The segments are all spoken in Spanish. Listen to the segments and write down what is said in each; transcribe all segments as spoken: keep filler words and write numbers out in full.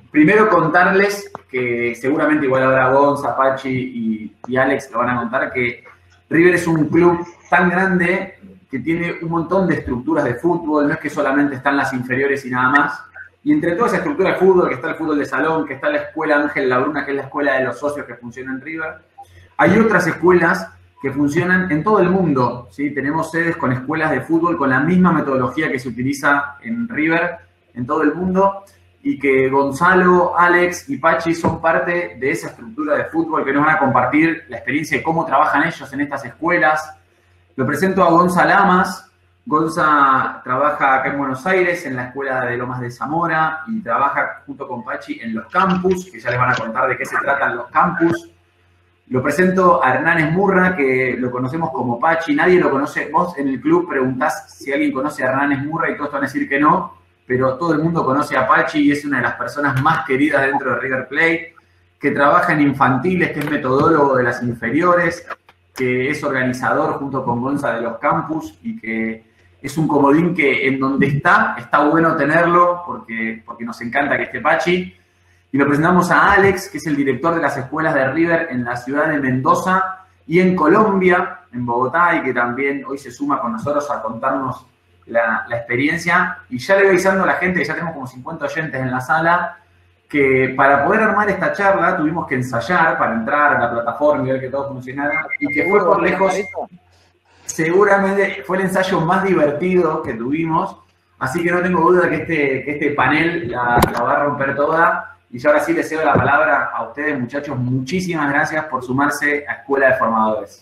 primero contarles que seguramente igual ahora Gonza, Pachi y, y Alex lo van a contar, que River es un club tan grande que tiene un montón de estructuras de fútbol, no es que solamente están las inferiores y nada más. Y entre toda esa estructura de fútbol, que está el fútbol de salón, que está la escuela Ángel Labruna, que es la escuela de los socios que funciona en River, hay otras escuelas que funcionan en todo el mundo, ¿sí? Tenemos sedes con escuelas de fútbol con la misma metodología que se utiliza en River, en todo el mundo, y que Gonzalo, Alex y Pachi son parte de esa estructura de fútbol que nos van a compartir la experiencia de cómo trabajan ellos en estas escuelas. Lo presento a Gonza Lamas. Gonza trabaja acá en Buenos Aires, en la escuela de Lomas de Zamora, y trabaja junto con Pachi en los campus, que ya les van a contar de qué se tratan los campus. Lo presento a Hernán Esmurra, que lo conocemos como Pachi. Nadie lo conoce. Vos en el club preguntás si alguien conoce a Hernán Esmurra y todos te van a decir que no, pero todo el mundo conoce a Pachi y es una de las personas más queridas dentro de River Plate, que trabaja en infantiles, que es metodólogo de las inferiores, que es organizador junto con Gonza de los campus y que es un comodín que en donde está, está bueno tenerlo porque, porque nos encanta que esté Pachi. Y lo presentamos a Alex, que es el director de las escuelas de River en la ciudad de Mendoza y en Colombia, en Bogotá, y que también hoy se suma con nosotros a contarnos la, la experiencia. Y ya le voy avisando a la gente, que ya tenemos como cincuenta oyentes en la sala, que para poder armar esta charla tuvimos que ensayar para entrar a la plataforma y ver que todo funcionara, y que fue por lejos, seguramente fue el ensayo más divertido que tuvimos, así que no tengo duda que este, que este panel la, la va a romper toda. Y yo ahora sí les cedo la palabra a ustedes, muchachos. Muchísimas gracias por sumarse a Escuela de Formadores.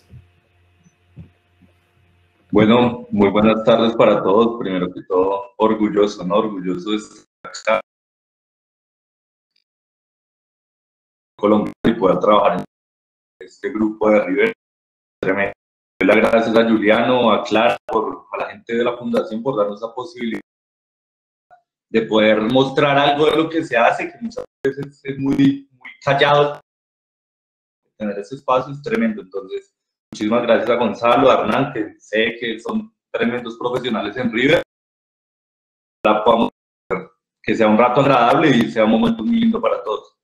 Bueno, muy buenas tardes para todos. Primero que todo, orgulloso, ¿no? Orgulloso de estar acá en Colombia y poder trabajar en este grupo de River. Tremendo. Doy las gracias a Juliano, a Clara, por, a la gente de la Fundación por darnos esa posibilidad de poder mostrar algo de lo que se hace, que muchas veces es muy, muy callado. Tener ese espacio es tremendo. Entonces, muchísimas gracias a Gonzalo, a Hernán, que sé que son tremendos profesionales en River. La podamos hacer, que sea un rato agradable y sea un momento muy lindo para todos.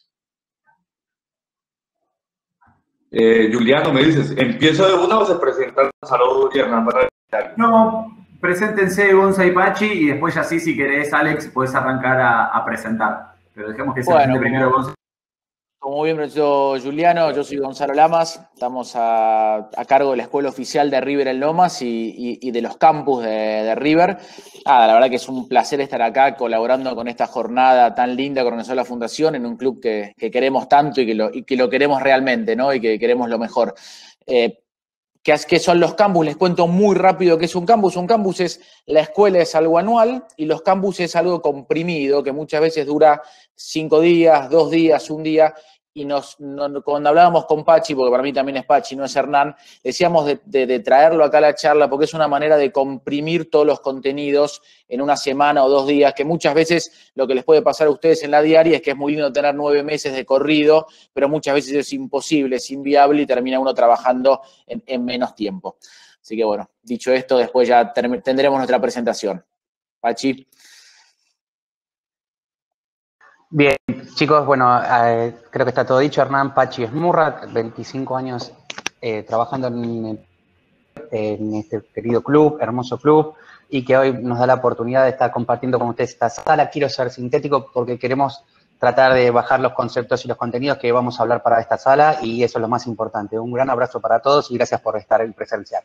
Eh, Juliano, me dices, ¿empiezo de una o se presentan Gonzalo y Hernán para empezar? No, preséntense Gonza y Pachi y después ya sí, si querés, Alex, puedes arrancar a, a presentar. Pero dejemos que se bueno, presente primero Gonza. Como bien presentó Juliano, yo soy Gonzalo Lamas, estamos a, a cargo de la escuela oficial de River en Lomas y, y, y de los campus de, de River. Ah, la verdad que es un placer estar acá colaborando con esta jornada tan linda que organizó la Fundación en un club que, que queremos tanto y que, lo, y que lo queremos realmente, ¿no? Y que queremos lo mejor. Eh, ¿Qué, ¿Qué son los campus? Les cuento muy rápido qué es un campus. Un campus es, la escuela es algo anual y los campus es algo comprimido, que muchas veces dura cinco días, dos días, un día. Y nos, no, cuando hablábamos con Pachi, porque para mí también es Pachi, no es Hernán, decíamos de, de, de traerlo acá a la charla porque es una manera de comprimir todos los contenidos en una semana o dos días, que muchas veces lo que les puede pasar a ustedes en la diaria es que es muy lindo tener nueve meses de corrido, pero muchas veces es imposible, es inviable y termina uno trabajando en, en menos tiempo. Así que bueno, dicho esto, después ya tendremos nuestra presentación. Pachi. Bien, chicos, bueno, eh, creo que está todo dicho. Hernán Pachi Esmurra, veinticinco años eh, trabajando en, en este querido club, hermoso club, y que hoy nos da la oportunidad de estar compartiendo con ustedes esta sala. Quiero ser sintético porque queremos tratar de bajar los conceptos y los contenidos que vamos a hablar para esta sala, y eso es lo más importante. Un gran abrazo para todos y gracias por estar en presencial.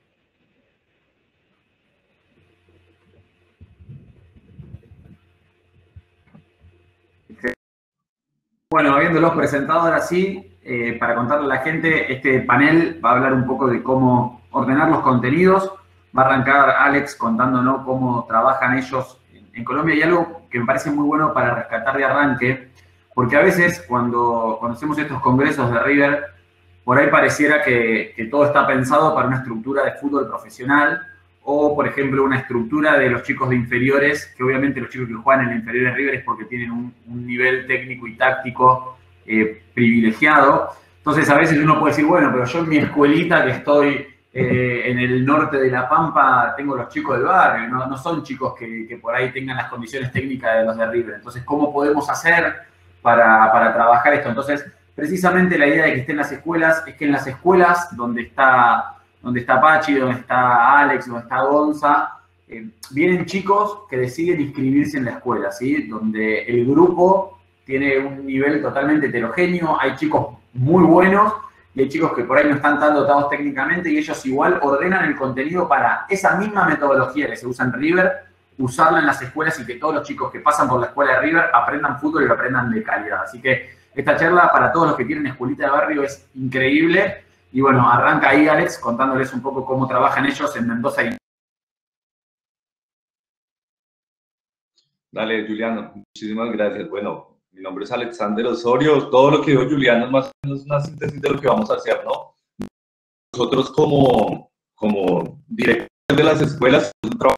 Bueno, habiéndolos presentado ahora sí, eh, para contarle a la gente, este panel va a hablar un poco de cómo ordenar los contenidos. Va a arrancar Alex contándonos cómo trabajan ellos en, en Colombia, y algo que me parece muy bueno para rescatar de arranque, porque a veces cuando conocemos estos congresos de River, por ahí pareciera que, que todo está pensado para una estructura de fútbol profesional, o, por ejemplo, una estructura de los chicos de inferiores, que obviamente los chicos que juegan en la inferior de River es porque tienen un, un nivel técnico y táctico eh, privilegiado. Entonces, a veces uno puede decir, bueno, pero yo en mi escuelita que estoy eh, en el norte de La Pampa tengo los chicos del barrio, no, no son chicos que, que por ahí tengan las condiciones técnicas de los de River. Entonces, ¿cómo podemos hacer para, para trabajar esto? Entonces, precisamente la idea de que esté en las escuelas es que en las escuelas donde está, donde está Pachi, donde está Alex, donde está Gonza, eh, vienen chicos que deciden inscribirse en la escuela, ¿sí? Donde el grupo tiene un nivel totalmente heterogéneo, hay chicos muy buenos y hay chicos que por ahí no están tan dotados técnicamente y ellos igual ordenan el contenido para esa misma metodología que se usa en River, usarla en las escuelas y que todos los chicos que pasan por la escuela de River aprendan fútbol y lo aprendan de calidad. Así que esta charla para todos los que tienen escuelita de barrio es increíble. Y bueno, arranca ahí Alex contándoles un poco cómo trabajan ellos en Mendoza. Y... Dale, Juliano, muchísimas gracias. Bueno, mi nombre es Alexander Osorio. Todo lo que dijo Juliano es más o menos una síntesis de lo que vamos a hacer, ¿no? Nosotros como, como directores de las escuelas,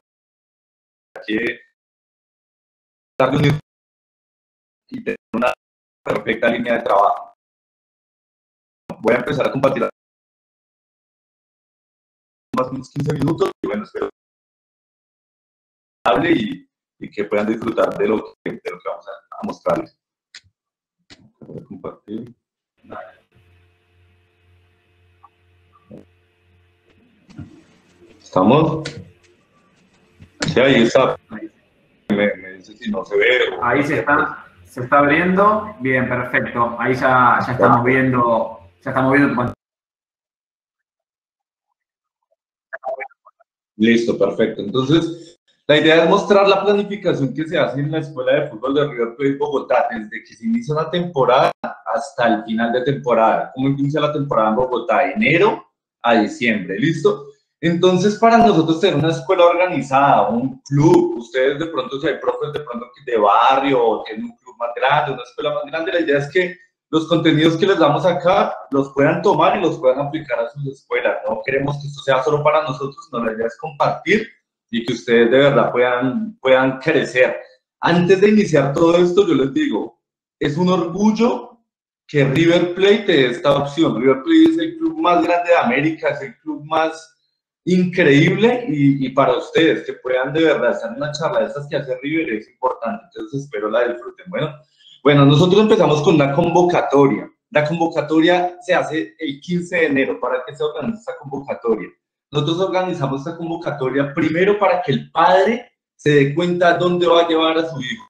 que darle un y tener una perfecta línea de trabajo. Voy a empezar a compartir más o menos quince minutos y bueno, espero que hable y, y que puedan disfrutar de lo que, de lo que vamos a, a mostrarles. Voy a compartir. ¿Estamos? Sí, ahí está. Me, me dice si no se ve. O ahí se está, se está abriendo. Bien, perfecto. Ahí ya, ya estamos viendo, ya estamos viendo tu pantalla. Listo, perfecto. Entonces, la idea es mostrar la planificación que se hace en la Escuela de Fútbol de River Plate Bogotá, desde que se inicia una temporada hasta el final de temporada. ¿Cómo inicia la temporada en Bogotá? De enero a diciembre, ¿listo? Entonces, para nosotros tener una escuela organizada, un club, ustedes de pronto, si hay profes de pronto de barrio o tienen un club más grande, una escuela más grande, la idea es que los contenidos que les damos acá los puedan tomar y los puedan aplicar a sus escuelas. No queremos que esto sea solo para nosotros, no, la idea es compartir y que ustedes de verdad puedan, puedan crecer. Antes de iniciar todo esto, yo les digo, es un orgullo que River Plate te dé esta opción. River Plate es el club más grande de América, es el club más increíble y, y para ustedes que puedan de verdad estar en una charla de estas que hace River es importante, entonces espero la disfruten. Bueno, bueno, nosotros empezamos con una convocatoria. La convocatoria se hace el quince de enero. ¿Para qué se organiza esta convocatoria? Nosotros organizamos esta convocatoria primero para que el padre se dé cuenta dónde va a llevar a su hijo.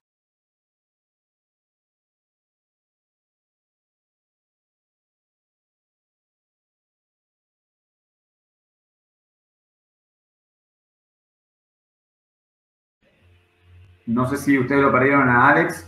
No sé si ustedes lo perdieron a Alex.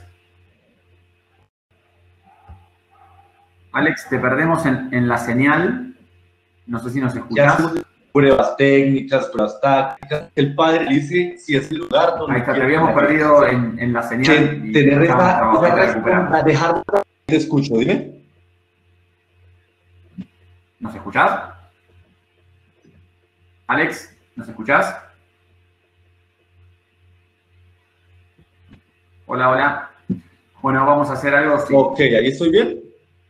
Alex, te perdemos en, en la señal. No sé si nos escuchás. Pruebas técnicas, pruebas tácticas. El padre dice si es el lugar donde... Ahí está, te habíamos perdido en, en la señal. Y tener esa, esa respuesta, dejar... Te escucho, dime. ¿Nos escuchás? Alex, ¿nos escuchás? Hola, hola. Bueno, vamos a hacer algo. Sí. Ok, ahí estoy bien.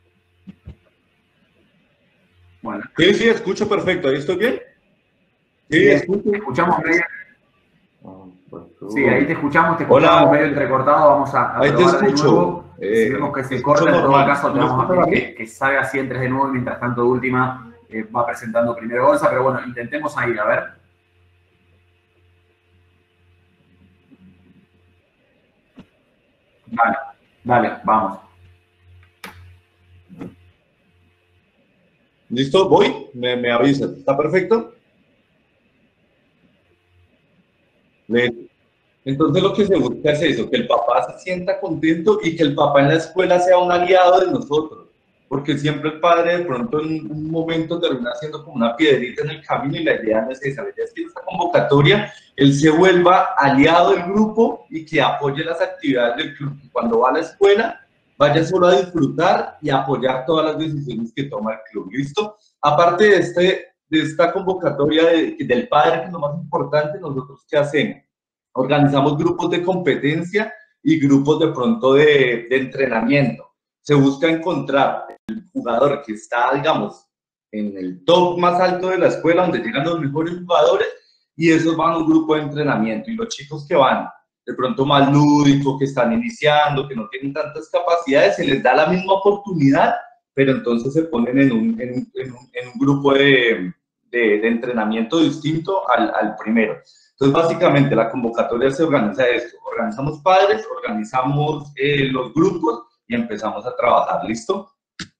Bueno. Sí, sí, escucho perfecto. ¿Ahí estoy bien? Sí, sí escucho. Te escuchamos medio. Sí, ahí te escuchamos, te escuchamos Hola. medio entrecortado. Vamos a, a ahí te escucho. De nuevo. Eh, si vemos que se corta, en todo caso, te vamos a pedir que, que salga así entres de nuevo y mientras tanto, de última, eh, va presentando primero Gonza. Pero bueno, intentemos ahí, a ver. Dale, dale, vamos. ¿Listo? ¿Voy? Me, me avisas. ¿Está perfecto? Entonces lo que se busca es eso, que el papá se sienta contento y que el papá en la escuela sea un aliado de nosotros. Porque siempre el padre de pronto en un momento termina siendo como una piedrita en el camino y la idea no es esa. La idea es que en esta convocatoria él se vuelva aliado del grupo y que apoye las actividades del club. Y cuando va a la escuela, vaya solo a disfrutar y apoyar todas las decisiones que toma el club. ¿Listo? Aparte de, este, de esta convocatoria de, del padre, que es lo más importante, nosotros ¿qué hacemos? Organizamos grupos de competencia y grupos de pronto de, de entrenamiento. Se busca encontrar el jugador que está, digamos, en el top más alto de la escuela, donde llegan los mejores jugadores, y esos van a un grupo de entrenamiento. Y los chicos que van de pronto más lúdicos, que están iniciando, que no tienen tantas capacidades, se les da la misma oportunidad, pero entonces se ponen en un, en un, en un, en un grupo de, de, de entrenamiento distinto al, al primero. Entonces, básicamente, la convocatoria se organiza esto. Organizamos padres, organizamos eh, los grupos y empezamos a trabajar. ¿Listo?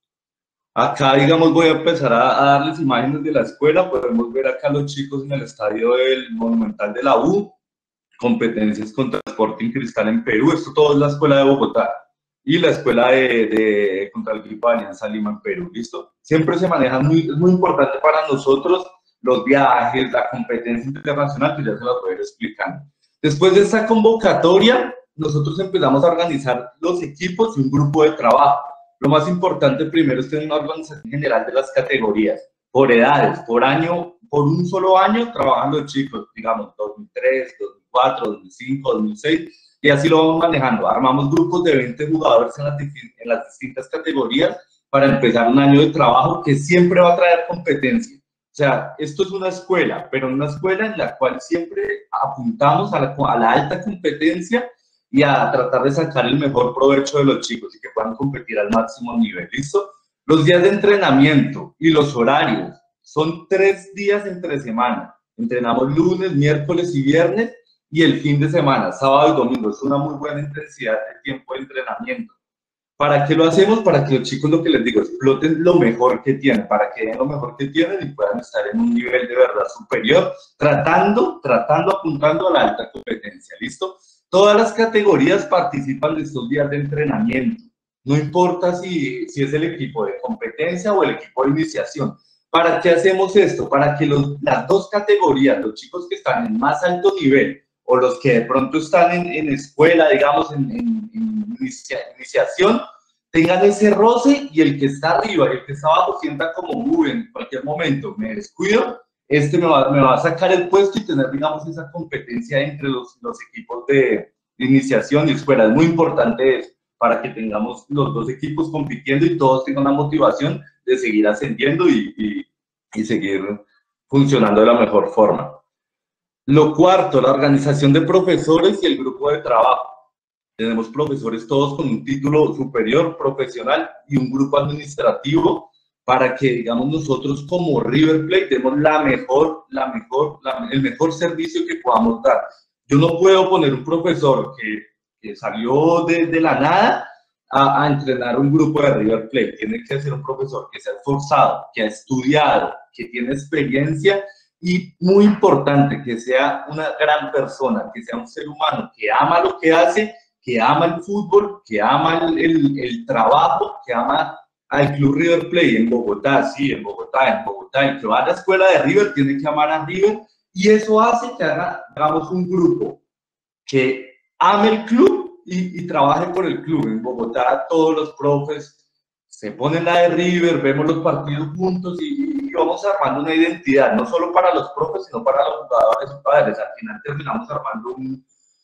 Acá, digamos, voy a empezar a, a darles imágenes de la escuela. Podemos ver acá los chicos en el estadio del Monumental de la U, competencias contra Sporting Cristal en Perú. Esto todo es la escuela de Bogotá y la escuela de, de contra el equipo de Alianza Lima en Perú. ¿Listo? Siempre se manejan muy, es muy importante para nosotros los viajes, la competencia internacional, que ya se las voy a ir explicando. Después de esta convocatoria, nosotros empezamos a organizar los equipos y un grupo de trabajo. Lo más importante primero es tener una organización general de las categorías, por edades, por año, por un solo año trabajan los chicos, digamos, dos mil tres, dos mil cuatro, dos mil cinco, dos mil seis, y así lo vamos manejando. Armamos grupos de veinte jugadores en las, en las distintas categorías para empezar un año de trabajo que siempre va a traer competencia. O sea, esto es una escuela, pero una escuela en la cual siempre apuntamos a la, a la alta competencia y a tratar de sacar el mejor provecho de los chicos y que puedan competir al máximo nivel. ¿Listo? Los días de entrenamiento y los horarios son tres días entre semana. Entrenamos lunes, miércoles y viernes, y el fin de semana, sábado y domingo. Es una muy buena intensidad de tiempo de entrenamiento. ¿Para qué lo hacemos? Para que los chicos, lo que les digo, exploten lo mejor que tienen, para que den lo mejor que tienen y puedan estar en un nivel de verdad superior, tratando, tratando, apuntando a la alta competencia. ¿Listo? Todas las categorías participan de estos días de entrenamiento. No importa si, si es el equipo de competencia o el equipo de iniciación. ¿Para qué hacemos esto? Para que los, las dos categorías, los chicos que están en más alto nivel o los que de pronto están en, en escuela, digamos, en, en, en inicia, iniciación, tengan ese roce, y el que está arriba y el que está abajo sienta como, uy, en cualquier momento me descuido, este me va, me va a sacar el puesto y tener, digamos, esa competencia entre los, los equipos de, de iniciación y escuela. Es muy importante eso, para que tengamos los dos equipos compitiendo y todos tengan una motivación de seguir ascendiendo y, y, y seguir funcionando de la mejor forma. Lo cuarto, la organización de profesores y el grupo de trabajo. Tenemos profesores todos con un título superior, profesional, y un grupo administrativo para que, digamos, nosotros como River Plate demos la mejor, la mejor, la, el mejor servicio que podamos dar. Yo no puedo poner un profesor que, que salió de, de la nada a, a entrenar un grupo de River Plate. Tiene que ser un profesor que se ha esforzado, que ha estudiado, que tiene experiencia, y muy importante, que sea una gran persona, que sea un ser humano que ama lo que hace, que ama el fútbol, que ama el, el, el trabajo, que ama al Club River Plate en Bogotá, sí, en Bogotá, en Bogotá, y que va a la escuela de River, tiene que amar a River, y eso hace que haga, hagamos un grupo que ame el club y, y trabaje por el club. En Bogotá todos los profes se ponen la de River, vemos los partidos juntos y, y vamos armando una identidad, no solo para los profes, sino para los jugadores y padres. Al final terminamos armando un,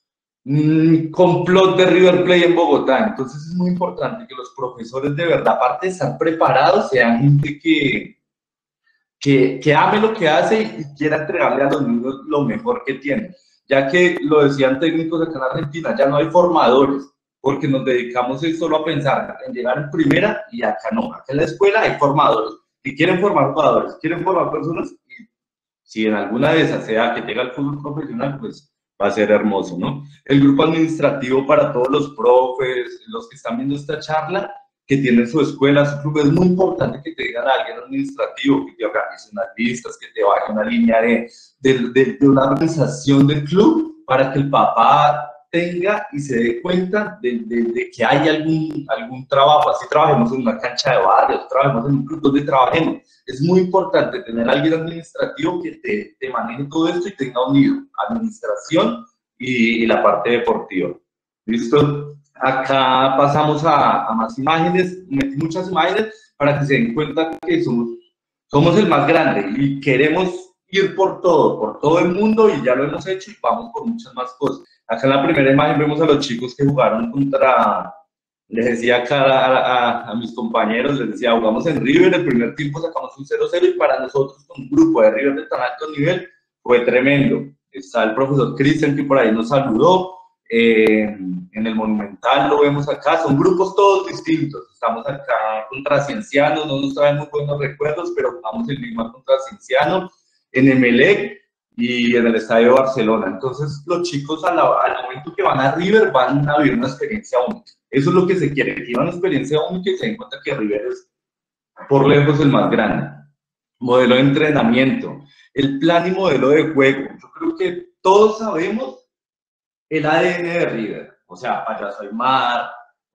un complot de River Plate en Bogotá. Entonces es muy importante que los profesores de verdad, aparte de estar preparados, sean gente que, que, que ame lo que hace y quiera entregarle a los niños lo mejor que tiene. Ya que lo decían técnicos acá en Argentina, ya no hay formadores, porque nos dedicamos solo a pensar en llegar en primera, y acá no. Acá en la escuela hay formadores que quieren formar jugadores, quieren formar personas, y si en alguna de esas sea que llega al fútbol profesional, pues va a ser hermoso, ¿no? El grupo administrativo para todos los profes, los que están viendo esta charla, que tienen su escuela, su club, es muy importante que te digan a alguien administrativo, que te organice unas listas, que te baje una línea de, de, de, de una organización del club, para que el papá tenga y se dé cuenta de, de, de que hay algún, algún trabajo. Así trabajemos en una cancha de barrio, trabajemos en un club donde trabajemos. Es muy importante tener a alguien administrativo que te, te maneje todo esto y tenga unido administración y, y la parte deportiva. ¿Listo? Acá pasamos a, a más imágenes, metí muchas imágenes para que se den cuenta que somos, somos el más grande y queremos ir por todo, por todo el mundo, y ya lo hemos hecho y vamos por muchas más cosas. Acá en la primera imagen vemos a los chicos que jugaron contra, les decía acá a, a, a mis compañeros, les decía, jugamos en River, el primer tiempo sacamos un cero cero y para nosotros, con un grupo de River de tan alto nivel, fue tremendo. Está el profesor Cristian que por ahí nos saludó, eh, en el Monumental lo vemos acá, son grupos todos distintos. Estamos acá contra Cienciano, no nos traen muy buenos recuerdos, pero jugamos en Lima contra Cienciano, en Emelec y en el Estadio de Barcelona. Entonces los chicos a la, al momento que van a River van a vivir una experiencia única. Eso es lo que se quiere, que vivan una experiencia única y se den cuenta que River es por lejos el más grande. Modelo de entrenamiento, el plan y modelo de juego. Yo creo que todos sabemos el A D N de River, o sea, Payaso Aymar,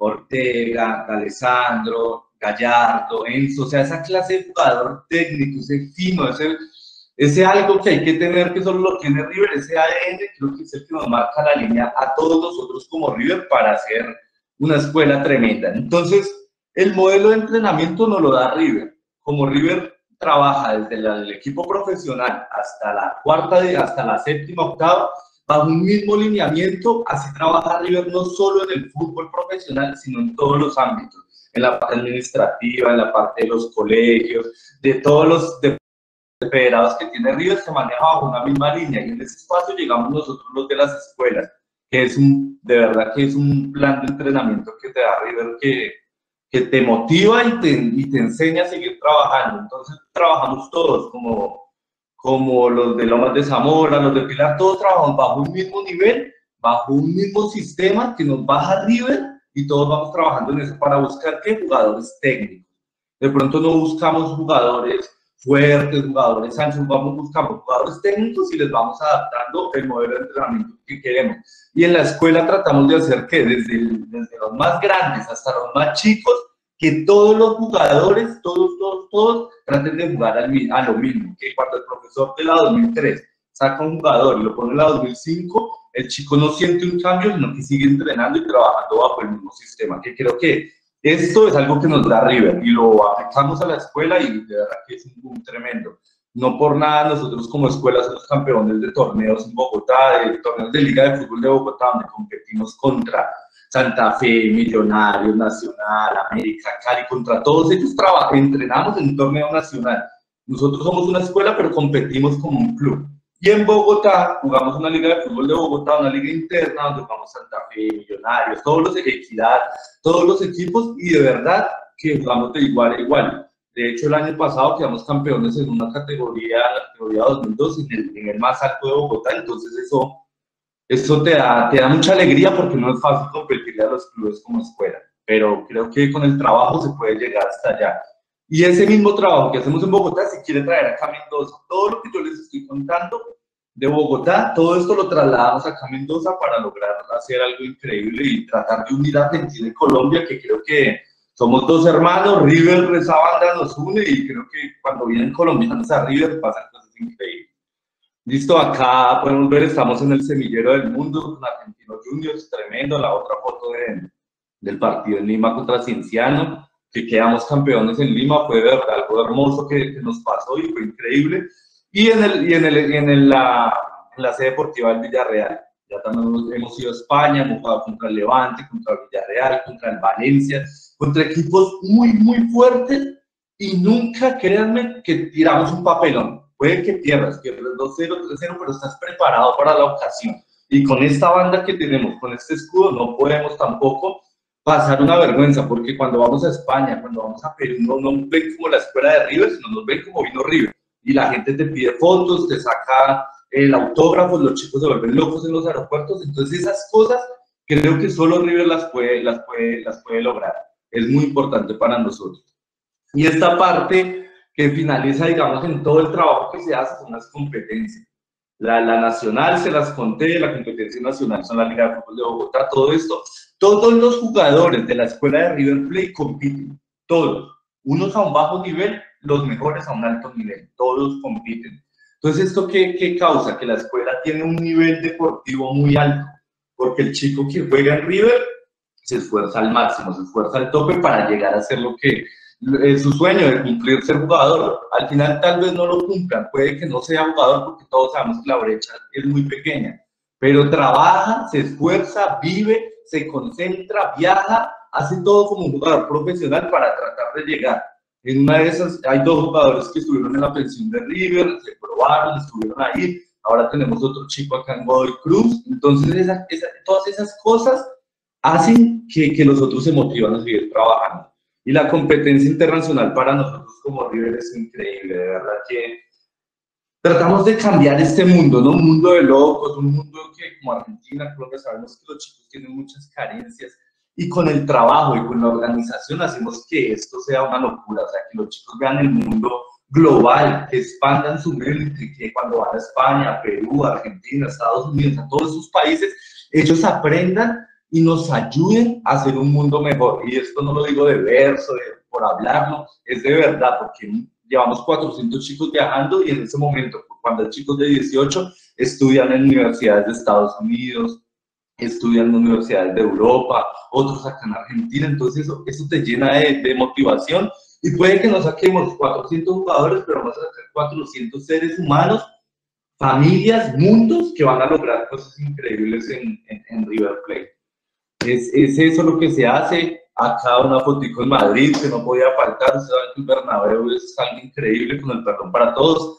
Ortega, Alessandro, Gallardo, Enzo, o sea, esa clase de jugador técnico, ese fino, ese, ese algo que hay que tener, que solo lo tiene River, ese A D N, creo que es el que nos marca la línea a todos nosotros como River para hacer una escuela tremenda. Entonces, el modelo de entrenamiento nos lo da River. Como River trabaja desde la, el equipo profesional hasta la cuarta, hasta la séptima, octava, bajo un mismo lineamiento, así trabaja River no solo en el fútbol profesional, sino en todos los ámbitos, en la parte administrativa, en la parte de los colegios, de todos los de federados que tiene River, se maneja bajo una misma línea, y en ese espacio llegamos nosotros los de las escuelas, que es un, de verdad que es un plan de entrenamiento que te da River que, que te motiva y te, y te enseña a seguir trabajando. Entonces trabajamos todos como como los de Lomas de Zamora, los de Pilar, todos trabajamos bajo un mismo nivel, bajo un mismo sistema que nos baja River y todos vamos trabajando en eso para buscar ¿qué? Jugadores técnicos. De pronto no buscamos jugadores fuertes, jugadores anchos, vamos, buscamos jugadores técnicos y les vamos adaptando el modelo de entrenamiento que queremos. Y en la escuela tratamos de hacer que desde, desde los más grandes hasta los más chicos, que todos los jugadores, todos, todos, todos, traten de jugar al, a lo mismo, que cuando el profesor de la dos mil tres saca un jugador y lo pone en la dos mil cinco, el chico no siente un cambio, sino que sigue entrenando y trabajando bajo el mismo sistema, que creo que esto es algo que nos da River, y lo aplicamos a la escuela y de verdad que es un boom tremendo. No por nada nosotros como escuela somos campeones de torneos en Bogotá, de torneos de Liga de Fútbol de Bogotá, donde competimos contra Santa Fe, Millonarios, Nacional, América, Cali, contra todos ellos entrenamos en un torneo nacional. Nosotros somos una escuela, pero competimos como un club. Y en Bogotá jugamos una liga de fútbol de Bogotá, una liga interna, donde jugamos Santa Fe, Millonarios, todos los Equidad, todos los equipos, y de verdad que jugamos de igual a igual. De hecho, el año pasado quedamos campeones en una categoría, la categoría dos mil dos, en el, en el más alto de Bogotá, entonces eso... Eso te da, te da mucha alegría porque no es fácil competirle a los clubes como escuela, pero creo que con el trabajo se puede llegar hasta allá. Y ese mismo trabajo que hacemos en Bogotá se quiere traer acá a Mendoza. Todo lo que yo les estoy contando de Bogotá, todo esto lo trasladamos acá a Mendoza para lograr hacer algo increíble y tratar de unir a Argentina y Colombia, que creo que somos dos hermanos. River, esa banda nos une, y creo que cuando vienen colombianos a River pasan cosas increíbles. Listo, acá podemos ver, estamos en el semillero del mundo con Argentinos Juniors, tremendo. La otra foto de, del partido en Lima contra Cienciano, que quedamos campeones en Lima, fue de verdad algo hermoso que, que nos pasó y fue increíble. Y en, el, y en, el, en, el, la, en la sede deportiva del Villarreal, ya también hemos, hemos ido a España, hemos jugado contra el Levante, contra el Villarreal, contra el Valencia, contra equipos muy, muy fuertes, y nunca, créanme, que tiramos un papelón. Puede que pierdas, pierdas dos cero, tres cero, pero estás preparado para la ocasión. Y con esta banda que tenemos, con este escudo, no podemos tampoco pasar una vergüenza, porque cuando vamos a España, cuando vamos a Perú, no nos ven como la escuela de River, sino nos ven como vino River. Y la gente te pide fotos, te saca el autógrafo, los chicos se vuelven locos en los aeropuertos. Entonces esas cosas creo que solo River las puede, las puede, las puede lograr. Es muy importante para nosotros. Y esta parte que finaliza, digamos, en todo el trabajo que se hace son las competencias. La, la nacional, se las conté, la competencia nacional son la Liga de Fútbol de Bogotá, todo esto. Todos los jugadores de la escuela de River Plate compiten, todos. Unos a un bajo nivel, los mejores a un alto nivel, todos compiten. Entonces, ¿esto qué, qué causa? Que la escuela tiene un nivel deportivo muy alto, porque el chico que juega en River se esfuerza al máximo, se esfuerza al tope para llegar a ser lo que es su sueño de cumplir ser jugador. Al final tal vez no lo cumplan, puede que no sea jugador porque todos sabemos que la brecha es muy pequeña, pero trabaja, se esfuerza, vive, se concentra, viaja hace todo como un jugador profesional para tratar de llegar. En una de esas hay dos jugadores que estuvieron en la pensión de River, se probaron, estuvieron ahí. Ahora tenemos otro chico acá en Godoy Cruz. Entonces, esa, esa, todas esas cosas hacen que, que los otros se motivan a seguir trabajando. Y la competencia internacional para nosotros como River es increíble, de verdad que tratamos de cambiar este mundo, ¿no? Un mundo de locos, un mundo que como Argentina, creo que sabemos que los chicos tienen muchas carencias y con el trabajo y con la organización hacemos que esto sea una locura, o sea, que los chicos vean el mundo global, que expandan su mente, que cuando van a España, Perú, Argentina, Estados Unidos, a todos esos países, ellos aprendan y nos ayuden a hacer un mundo mejor. Y esto no lo digo de verso, de, por hablarlo, es de verdad, porque llevamos cuatrocientos chicos viajando y en ese momento, cuando hay chicos de dieciocho, estudian en universidades de Estados Unidos, estudian en universidades de Europa, otros acá en Argentina, entonces eso, eso te llena de, de motivación y puede que nos saquemos cuatrocientos jugadores, pero vamos a sacar cuatrocientos seres humanos, familias, mundos que van a lograr cosas increíbles en, en, en River Plate. Es, es eso lo que se hace. Acá una fotico en Madrid que no podía faltar, saben que el Bernabéu es algo increíble, con el perdón para todos.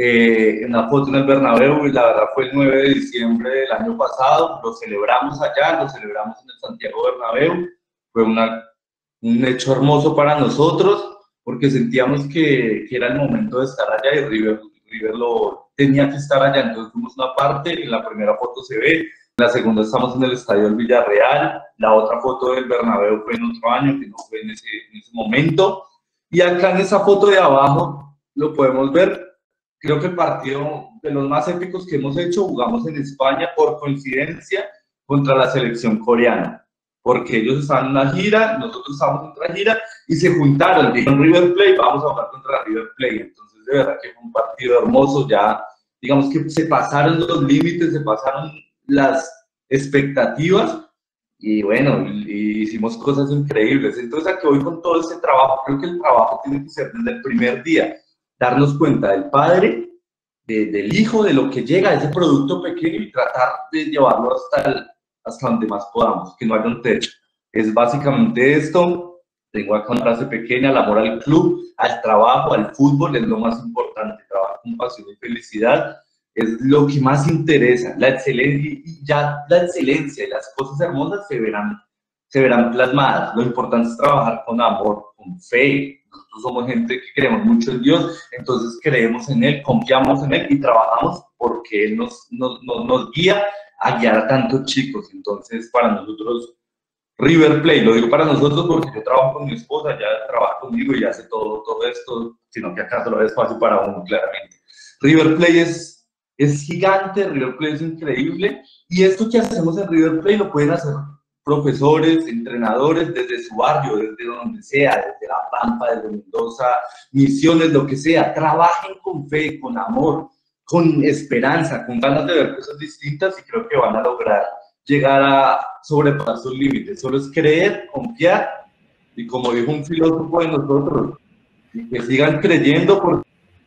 Eh, una foto en el Bernabéu, y la verdad fue el nueve de diciembre del año pasado, lo celebramos allá, lo celebramos en el Santiago Bernabéu, fue una, un hecho hermoso para nosotros, porque sentíamos que, que era el momento de estar allá y River, River lo tenía que estar allá, entonces fuimos una parte, en la primera foto se ve, en la segunda estamos en el estadio del Villarreal, la otra foto del Bernabéu fue en otro año, que no fue en ese, en ese momento, y acá en esa foto de abajo lo podemos ver. Creo que el partido de los más épicos que hemos hecho, jugamos en España por coincidencia contra la selección coreana, porque ellos estaban en una gira, nosotros estábamos en otra gira, y se juntaron, dijeron River Plate, vamos a jugar contra River Plate. Entonces, de verdad que fue un partido hermoso, ya, digamos que se pasaron los límites, se pasaron las expectativas, y bueno, y hicimos cosas increíbles. Entonces, a que voy con todo este trabajo, creo que el trabajo tiene que ser desde el primer día, darnos cuenta del padre, de, del hijo, de lo que llega a ese producto pequeño y tratar de llevarlo hasta, el, hasta donde más podamos, que no haya un techo. Es básicamente esto. Tengo acá una frase pequeña: el amor al club, al trabajo, al fútbol es lo más importante. Trabajar con pasión y felicidad es lo que más interesa. La excelencia, y ya la excelencia y las cosas hermosas se verán, se verán plasmadas. Lo importante es trabajar con amor, con fe. Nosotros somos gente que creemos mucho en Dios, entonces creemos en Él, confiamos en Él y trabajamos porque Él nos, nos, nos, nos guía a guiar a tantos chicos. Entonces, para nosotros, River Plate, lo digo para nosotros porque yo trabajo con mi esposa, ella trabaja conmigo y hace todo, todo esto, sino que acá solo es fácil para uno, claramente. River Plate es, es gigante, River Plate es increíble, y esto que hacemos en River Plate lo pueden hacer profesores, entrenadores desde su barrio, desde donde sea, desde La Pampa, desde Mendoza, Misiones, lo que sea. Trabajen con fe, con amor, con esperanza, con ganas de ver cosas distintas, y creo que van a lograr llegar a sobrepasar sus límites. Solo es creer, confiar, y como dijo un filósofo de nosotros, que sigan creyendo, porque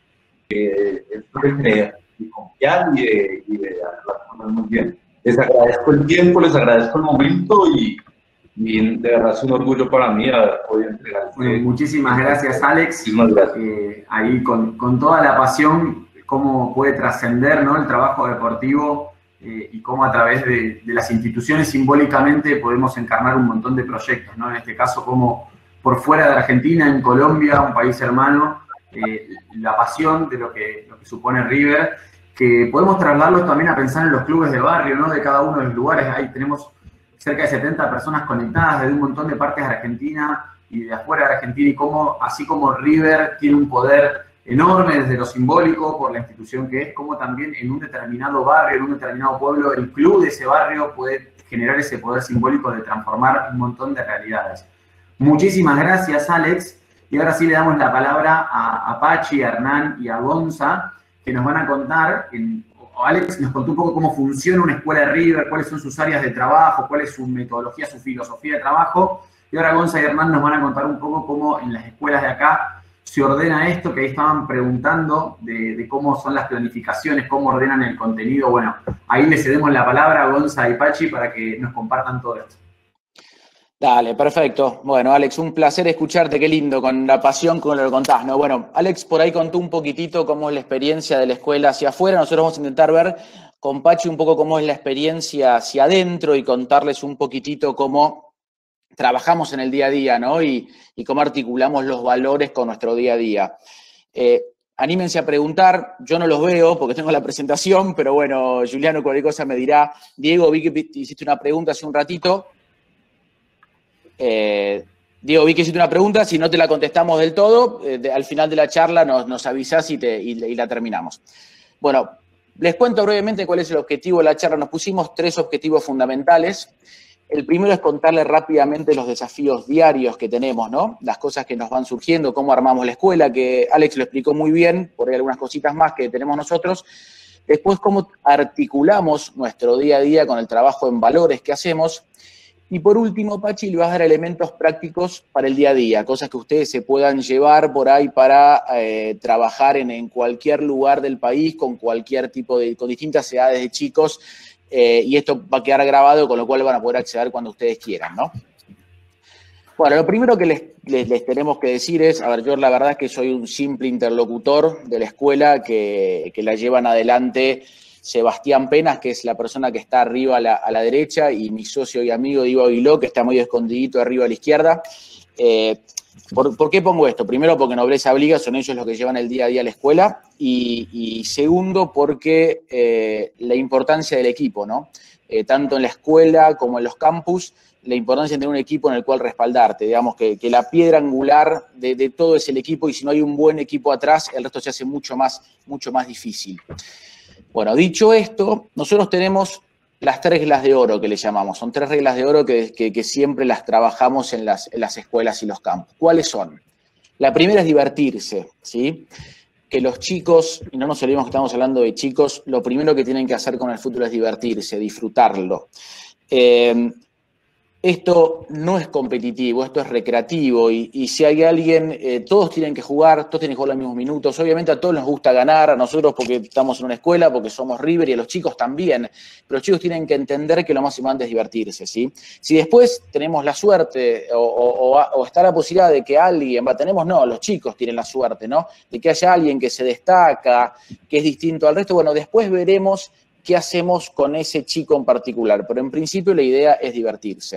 esto de creer y confiar y de, y de hacer las cosas muy bien. Les agradezco el tiempo, les agradezco el momento, y, y de verdad es un orgullo para mí haber podido entregar. Bueno, muchísimas gracias, Alex. Muchísimas gracias. Eh, ahí con, con toda la pasión, cómo puede trascender, ¿no?, el trabajo deportivo, eh, y cómo a través de, de las instituciones simbólicamente podemos encarnar un montón de proyectos, ¿no? En este caso, como por fuera de Argentina, en Colombia, un país hermano, eh, la pasión de lo que, lo que supone River, que podemos trasladarlo también a pensar en los clubes de barrio, ¿no?, de cada uno de los lugares. Ahí tenemos cerca de setenta personas conectadas desde un montón de partes de Argentina y de afuera de Argentina, y cómo, así como River tiene un poder enorme desde lo simbólico por la institución que es, como también en un determinado barrio, en un determinado pueblo, el club de ese barrio puede generar ese poder simbólico de transformar un montón de realidades. Muchísimas gracias, Alex. Y ahora sí le damos la palabra a, a Pachi, a Hernán y a Gonza, que nos van a contar. En, Alex nos contó un poco cómo funciona una escuela de River, cuáles son sus áreas de trabajo, cuál es su metodología, su filosofía de trabajo. Y ahora Gonza y Hernán nos van a contar un poco cómo en las escuelas de acá se ordena esto, que ahí estaban preguntando de, de cómo son las planificaciones, cómo ordenan el contenido. Bueno, ahí les cedemos la palabra a Gonza y Pachi para que nos compartan todo esto. Dale, perfecto. Bueno, Alex, un placer escucharte, qué lindo, con la pasión con lo que contás, ¿no? Bueno, Alex por ahí contó un poquitito cómo es la experiencia de la escuela hacia afuera. Nosotros vamos a intentar ver con Pachi un poco cómo es la experiencia hacia adentro y contarles un poquitito cómo trabajamos en el día a día, ¿no? Y, y cómo articulamos los valores con nuestro día a día. Eh, anímense a preguntar, yo no los veo porque tengo la presentación, pero bueno, Juliano cualquier cosa me dirá. Diego, vi que hiciste una pregunta hace un ratito. Eh, Diego, vi que hiciste una pregunta, si no te la contestamos del todo, eh, de, al final de la charla nos, nos avisás y, te, y, y la terminamos. Bueno, les cuento brevemente cuál es el objetivo de la charla. Nos pusimos tres objetivos fundamentales. El primero es contarles rápidamente los desafíos diarios que tenemos, ¿no? Las cosas que nos van surgiendo, cómo armamos la escuela, que Alex lo explicó muy bien, por ahí algunas cositas más que tenemos nosotros. Después, cómo articulamos nuestro día a día con el trabajo en valores que hacemos. Y por último, Pachi, le vas a dar elementos prácticos para el día a día, cosas que ustedes se puedan llevar por ahí para eh, trabajar en, en cualquier lugar del país, con cualquier tipo de, con distintas edades de chicos, eh, y esto va a quedar grabado, con lo cual van a poder acceder cuando ustedes quieran, ¿no? Bueno, lo primero que les, les, les tenemos que decir es, a ver, yo la verdad es que soy un simple interlocutor de la escuela que, que la llevan adelante Sebastián Penas, que es la persona que está arriba a la, a la derecha, y mi socio y amigo Diego Aguiló, que está medio escondidito arriba a la izquierda. Eh, ¿por, ¿Por qué pongo esto? Primero, porque Nobleza Obliga, son ellos los que llevan el día a día a la escuela, y, y segundo, porque eh, la importancia del equipo, ¿no? Eh, tanto en la escuela como en los campus, la importancia de tener un equipo en el cual respaldarte, digamos que, que la piedra angular de, de todo es el equipo, y si no hay un buen equipo atrás, el resto se hace mucho más, mucho más difícil. Bueno, dicho esto, nosotros tenemos las tres reglas de oro que le llamamos. Son tres reglas de oro que, que, que siempre las trabajamos en las, en las escuelas y los campos. ¿Cuáles son? La primera es divertirse, ¿sí? Que los chicos, y no nos olvidemos que estamos hablando de chicos, lo primero que tienen que hacer con el fútbol es divertirse, disfrutarlo. Eh, Esto no es competitivo, esto es recreativo, y, y si hay alguien, eh, todos tienen que jugar, todos tienen que jugar los mismos minutos. Obviamente a todos nos gusta ganar, a nosotros porque estamos en una escuela, porque somos River, y a los chicos también, pero los chicos tienen que entender que lo más importante es divertirse, ¿sí? Si después tenemos la suerte o, o, o está la posibilidad de que alguien, va, tenemos no, los chicos tienen la suerte, ¿no? De que haya alguien que se destaca, que es distinto al resto, bueno, después veremos qué hacemos con ese chico en particular, pero en principio la idea es divertirse.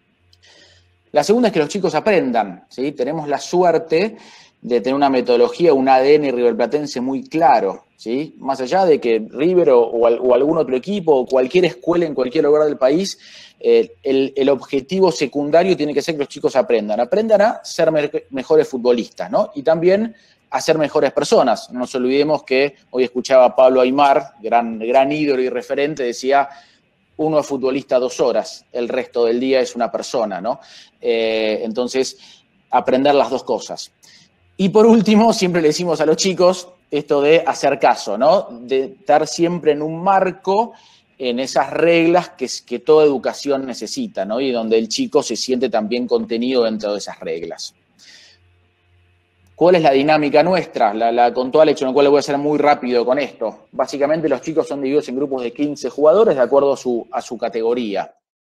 La segunda es que los chicos aprendan, ¿sí? Tenemos la suerte de tener una metodología, un A D N riverplatense muy claro, ¿sí? Más allá de que River o, o, o algún otro equipo o cualquier escuela en cualquier lugar del país, eh, el, el objetivo secundario tiene que ser que los chicos aprendan. Aprendan a ser me mejores futbolistas, ¿no? Y también a ser mejores personas. No nos olvidemos que hoy escuchaba a Pablo Aimar, gran, gran ídolo y referente, decía: uno es futbolista dos horas, el resto del día es una persona, ¿no? Eh, entonces, aprender las dos cosas. Y por último, siempre le decimos a los chicos esto de hacer caso, ¿no? De estar siempre en un marco, en esas reglas que, que toda educación necesita, ¿no? Y donde el chico se siente también contenido dentro de esas reglas. ¿Cuál es la dinámica nuestra? La, la contó Alex, en la cual le voy a hacer muy rápido con esto. Básicamente los chicos son divididos en grupos de quince jugadores de acuerdo a su, a su categoría.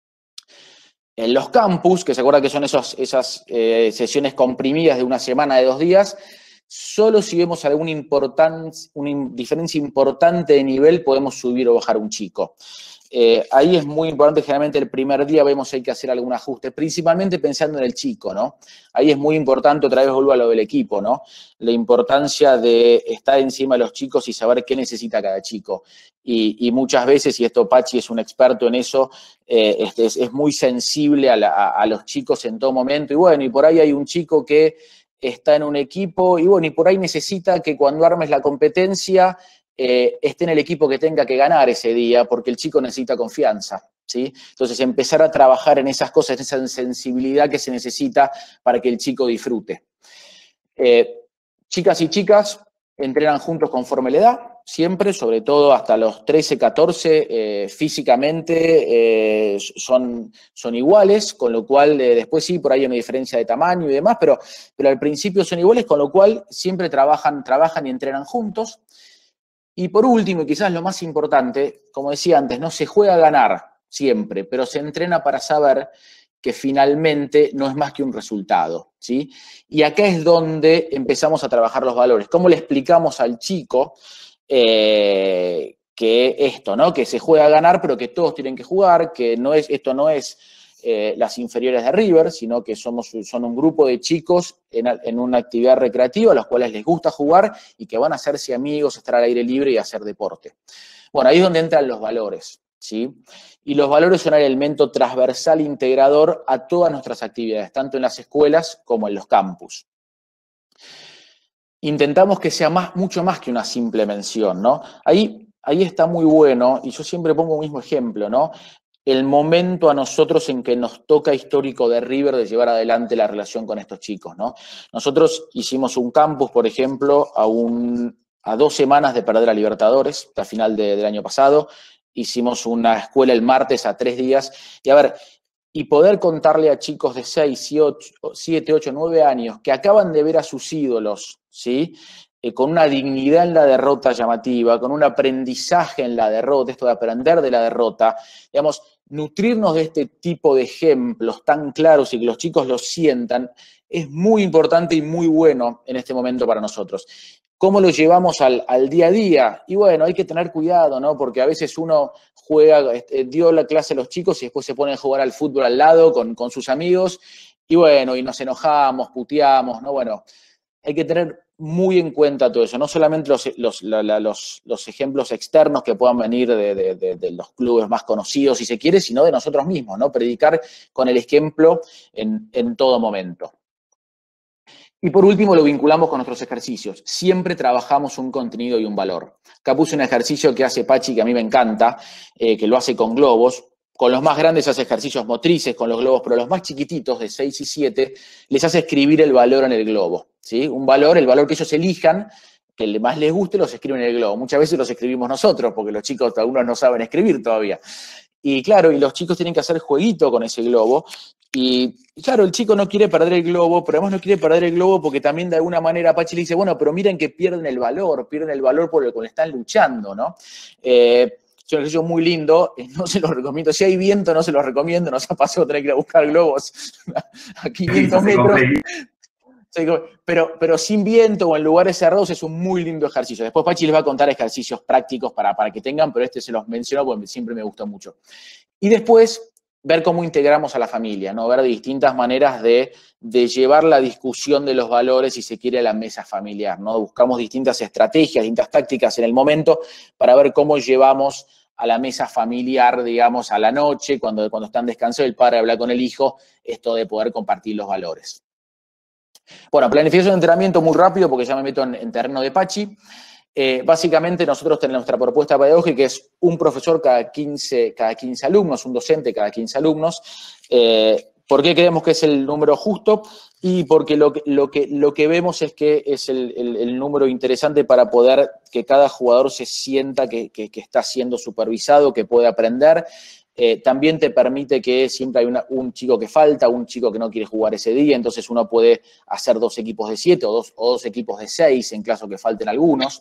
En los campus, que se acuerdan que son esos, esas eh, sesiones comprimidas de una semana, de dos días, solo si vemos alguna importan, una diferencia importante de nivel podemos subir o bajar un chico. Eh, ahí es muy importante, generalmente el primer día vemos si hay que hacer algún ajuste, principalmente pensando en el chico, ¿no? Ahí es muy importante, otra vez vuelvo a lo del equipo, ¿no? La importancia de estar encima de los chicos y saber qué necesita cada chico. Y, y muchas veces, y esto Pachi es un experto en eso, eh, este, es, es muy sensible a, la, a, a los chicos en todo momento. Y bueno, y por ahí hay un chico que está en un equipo, y bueno, y por ahí necesita que cuando armes la competencia Eh, esté en el equipo que tenga que ganar ese día, porque el chico necesita confianza, ¿sí? Entonces, empezar a trabajar en esas cosas, en esa sensibilidad que se necesita para que el chico disfrute. Eh, chicas y chicas entrenan juntos conforme la edad, siempre, sobre todo hasta los trece, catorce, eh, físicamente eh, son, son iguales, con lo cual eh, después sí, por ahí hay una diferencia de tamaño y demás, pero, pero al principio son iguales, con lo cual siempre trabajan, trabajan y entrenan juntos. Y por último, y quizás lo más importante, como decía antes, no se juega a ganar siempre, pero se entrena para saber que finalmente no es más que un resultado, ¿sí? Y acá es donde empezamos a trabajar los valores. ¿Cómo le explicamos al chico eh, que esto, ¿no? Que se juega a ganar, pero que todos tienen que jugar, que no es, esto no es eh, las inferiores de River, sino que somos, son un grupo de chicos en, en una actividad recreativa a los cuales les gusta jugar y que van a hacerse amigos, estar al aire libre y hacer deporte. Bueno, ahí es donde entran los valores, ¿sí? Y los valores son el elemento transversal integrador a todas nuestras actividades, tanto en las escuelas como en los campus. Intentamos que sea más, mucho más que una simple mención, ¿no? Ahí, ahí está muy bueno, y yo siempre pongo un mismo ejemplo, ¿no? El momento a nosotros en que nos toca histórico de River de llevar adelante la relación con estos chicos, ¿no? Nosotros hicimos un campus, por ejemplo, a, un, a dos semanas de perder a Libertadores, a final de, del año pasado. Hicimos una escuela el martes a tres días. Y a ver, y poder contarle a chicos de seis, siete, ocho, nueve años que acaban de ver a sus ídolos, ¿sí? Eh, con una dignidad en la derrota llamativa, con un aprendizaje en la derrota, esto de aprender de la derrota, digamos, nutrirnos de este tipo de ejemplos tan claros y que los chicos los sientan, es muy importante y muy bueno en este momento para nosotros. ¿Cómo lo llevamos al, al día a día? Y bueno, hay que tener cuidado, ¿no? Porque a veces uno juega, este, dio la clase a los chicos y después se pone a jugar al fútbol al lado con, con sus amigos, y bueno, y nos enojamos, puteamos, ¿no? Bueno, hay que tener muy en cuenta todo eso, no solamente los, los, la, la, los, los ejemplos externos que puedan venir de, de, de, de los clubes más conocidos, si se quiere, sino de nosotros mismos, ¿no? Predicar con el ejemplo en, en todo momento. Y por último lo vinculamos con nuestros ejercicios. Siempre trabajamos un contenido y un valor. Acá puse un ejercicio que hace Pachi que a mí me encanta, eh, que lo hace con globos. Con los más grandes hace ejercicios motrices con los globos, pero los más chiquititos, de seis y siete, les hace escribir el valor en el globo, ¿sí? Un valor, el valor que ellos elijan, que más les guste, los escriben en el globo. Muchas veces los escribimos nosotros, porque los chicos, algunos no saben escribir todavía. Y claro, y los chicos tienen que hacer jueguito con ese globo. Y, y claro, el chico no quiere perder el globo, pero además no quiere perder el globo porque también de alguna manera Pachi le dice, bueno, pero miren que pierden el valor, pierden el valor por el cual están luchando, ¿no? Eh, es un ejercicio muy lindo, no se los recomiendo. Si hay viento, no se los recomiendo, nos ha pasado tener que ir a buscar globos a quinientos metros. Pero, pero sin viento o en lugares cerrados es un muy lindo ejercicio. Después Pachi les va a contar ejercicios prácticos para, para que tengan, pero este se los menciono porque siempre me gusta mucho. Y después, ver cómo integramos a la familia, ¿no? Ver distintas maneras de, de llevar la discusión de los valores, si se quiere, a la mesa familiar, ¿no? Buscamos distintas estrategias, distintas tácticas en el momento para ver cómo llevamos a la mesa familiar, digamos, a la noche, cuando, cuando están descansados, el padre habla con el hijo, esto de poder compartir los valores. Bueno, planificación de entrenamiento muy rápido, porque ya me meto en, en terreno de Pachi. Eh, básicamente nosotros tenemos nuestra propuesta pedagógica, que es un profesor cada quince, cada quince alumnos, un docente cada quince alumnos. Eh, ¿Por qué creemos que es el número justo? Y porque lo, lo, que, lo que vemos es que es el, el, el número interesante para poder que cada jugador se sienta que, que, que está siendo supervisado, que puede aprender. Eh, también te permite que siempre hay una, un chico que falta, un chico que no quiere jugar ese día, entonces uno puede hacer dos equipos de siete o dos, o dos equipos de seis en caso que falten algunos.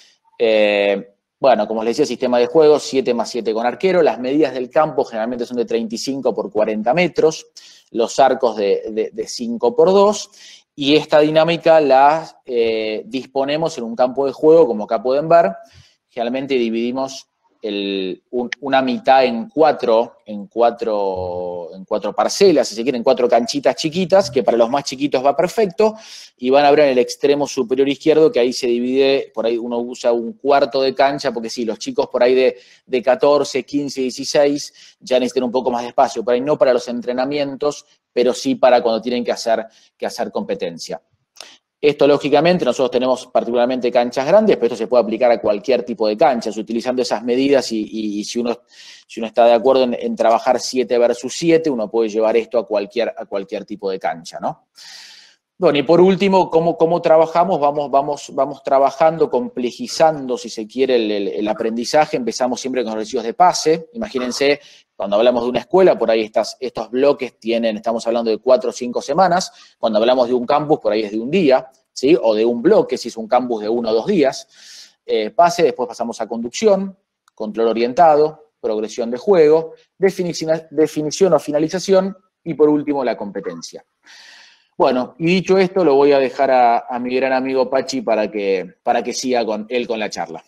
Eh, bueno, como les decía, sistema de juego, siete más siete con arquero. Las medidas del campo generalmente son de treinta y cinco por cuarenta metros, los arcos de, de, de cinco por dos, y esta dinámica la eh, disponemos en un campo de juego, como acá pueden ver. Generalmente dividimos El, un, una mitad en cuatro, en cuatro, en cuatro parcelas, si se quieren, cuatro canchitas chiquitas, que para los más chiquitos va perfecto, y van a ver en el extremo superior izquierdo que ahí se divide, por ahí uno usa un cuarto de cancha, porque sí, los chicos por ahí de, de catorce, quince, dieciséis ya necesitan un poco más de espacio, por ahí no para los entrenamientos, pero sí para cuando tienen que hacer, que hacer competencia. Esto, lógicamente, nosotros tenemos particularmente canchas grandes, pero esto se puede aplicar a cualquier tipo de canchas, utilizando esas medidas y, y, y si, uno, si uno está de acuerdo en, en trabajar siete versus siete, uno puede llevar esto a cualquier, a cualquier tipo de cancha, ¿no? Bueno, y por último, ¿cómo, cómo trabajamos? Vamos, vamos, vamos trabajando, complejizando, si se quiere, el, el, el aprendizaje. Empezamos siempre con ejercicios de pase. Imagínense, cuando hablamos de una escuela, por ahí estas, estos bloques tienen, estamos hablando de cuatro o cinco semanas. Cuando hablamos de un campus, por ahí es de un día, ¿sí? O de un bloque, si es un campus de uno o dos días. Eh, pase, después pasamos a conducción, control orientado, progresión de juego, definición, definición o finalización, y por último la competencia. Bueno, y dicho esto, lo voy a dejar a, a mi gran amigo Pachi para que, para que siga con él con la charla.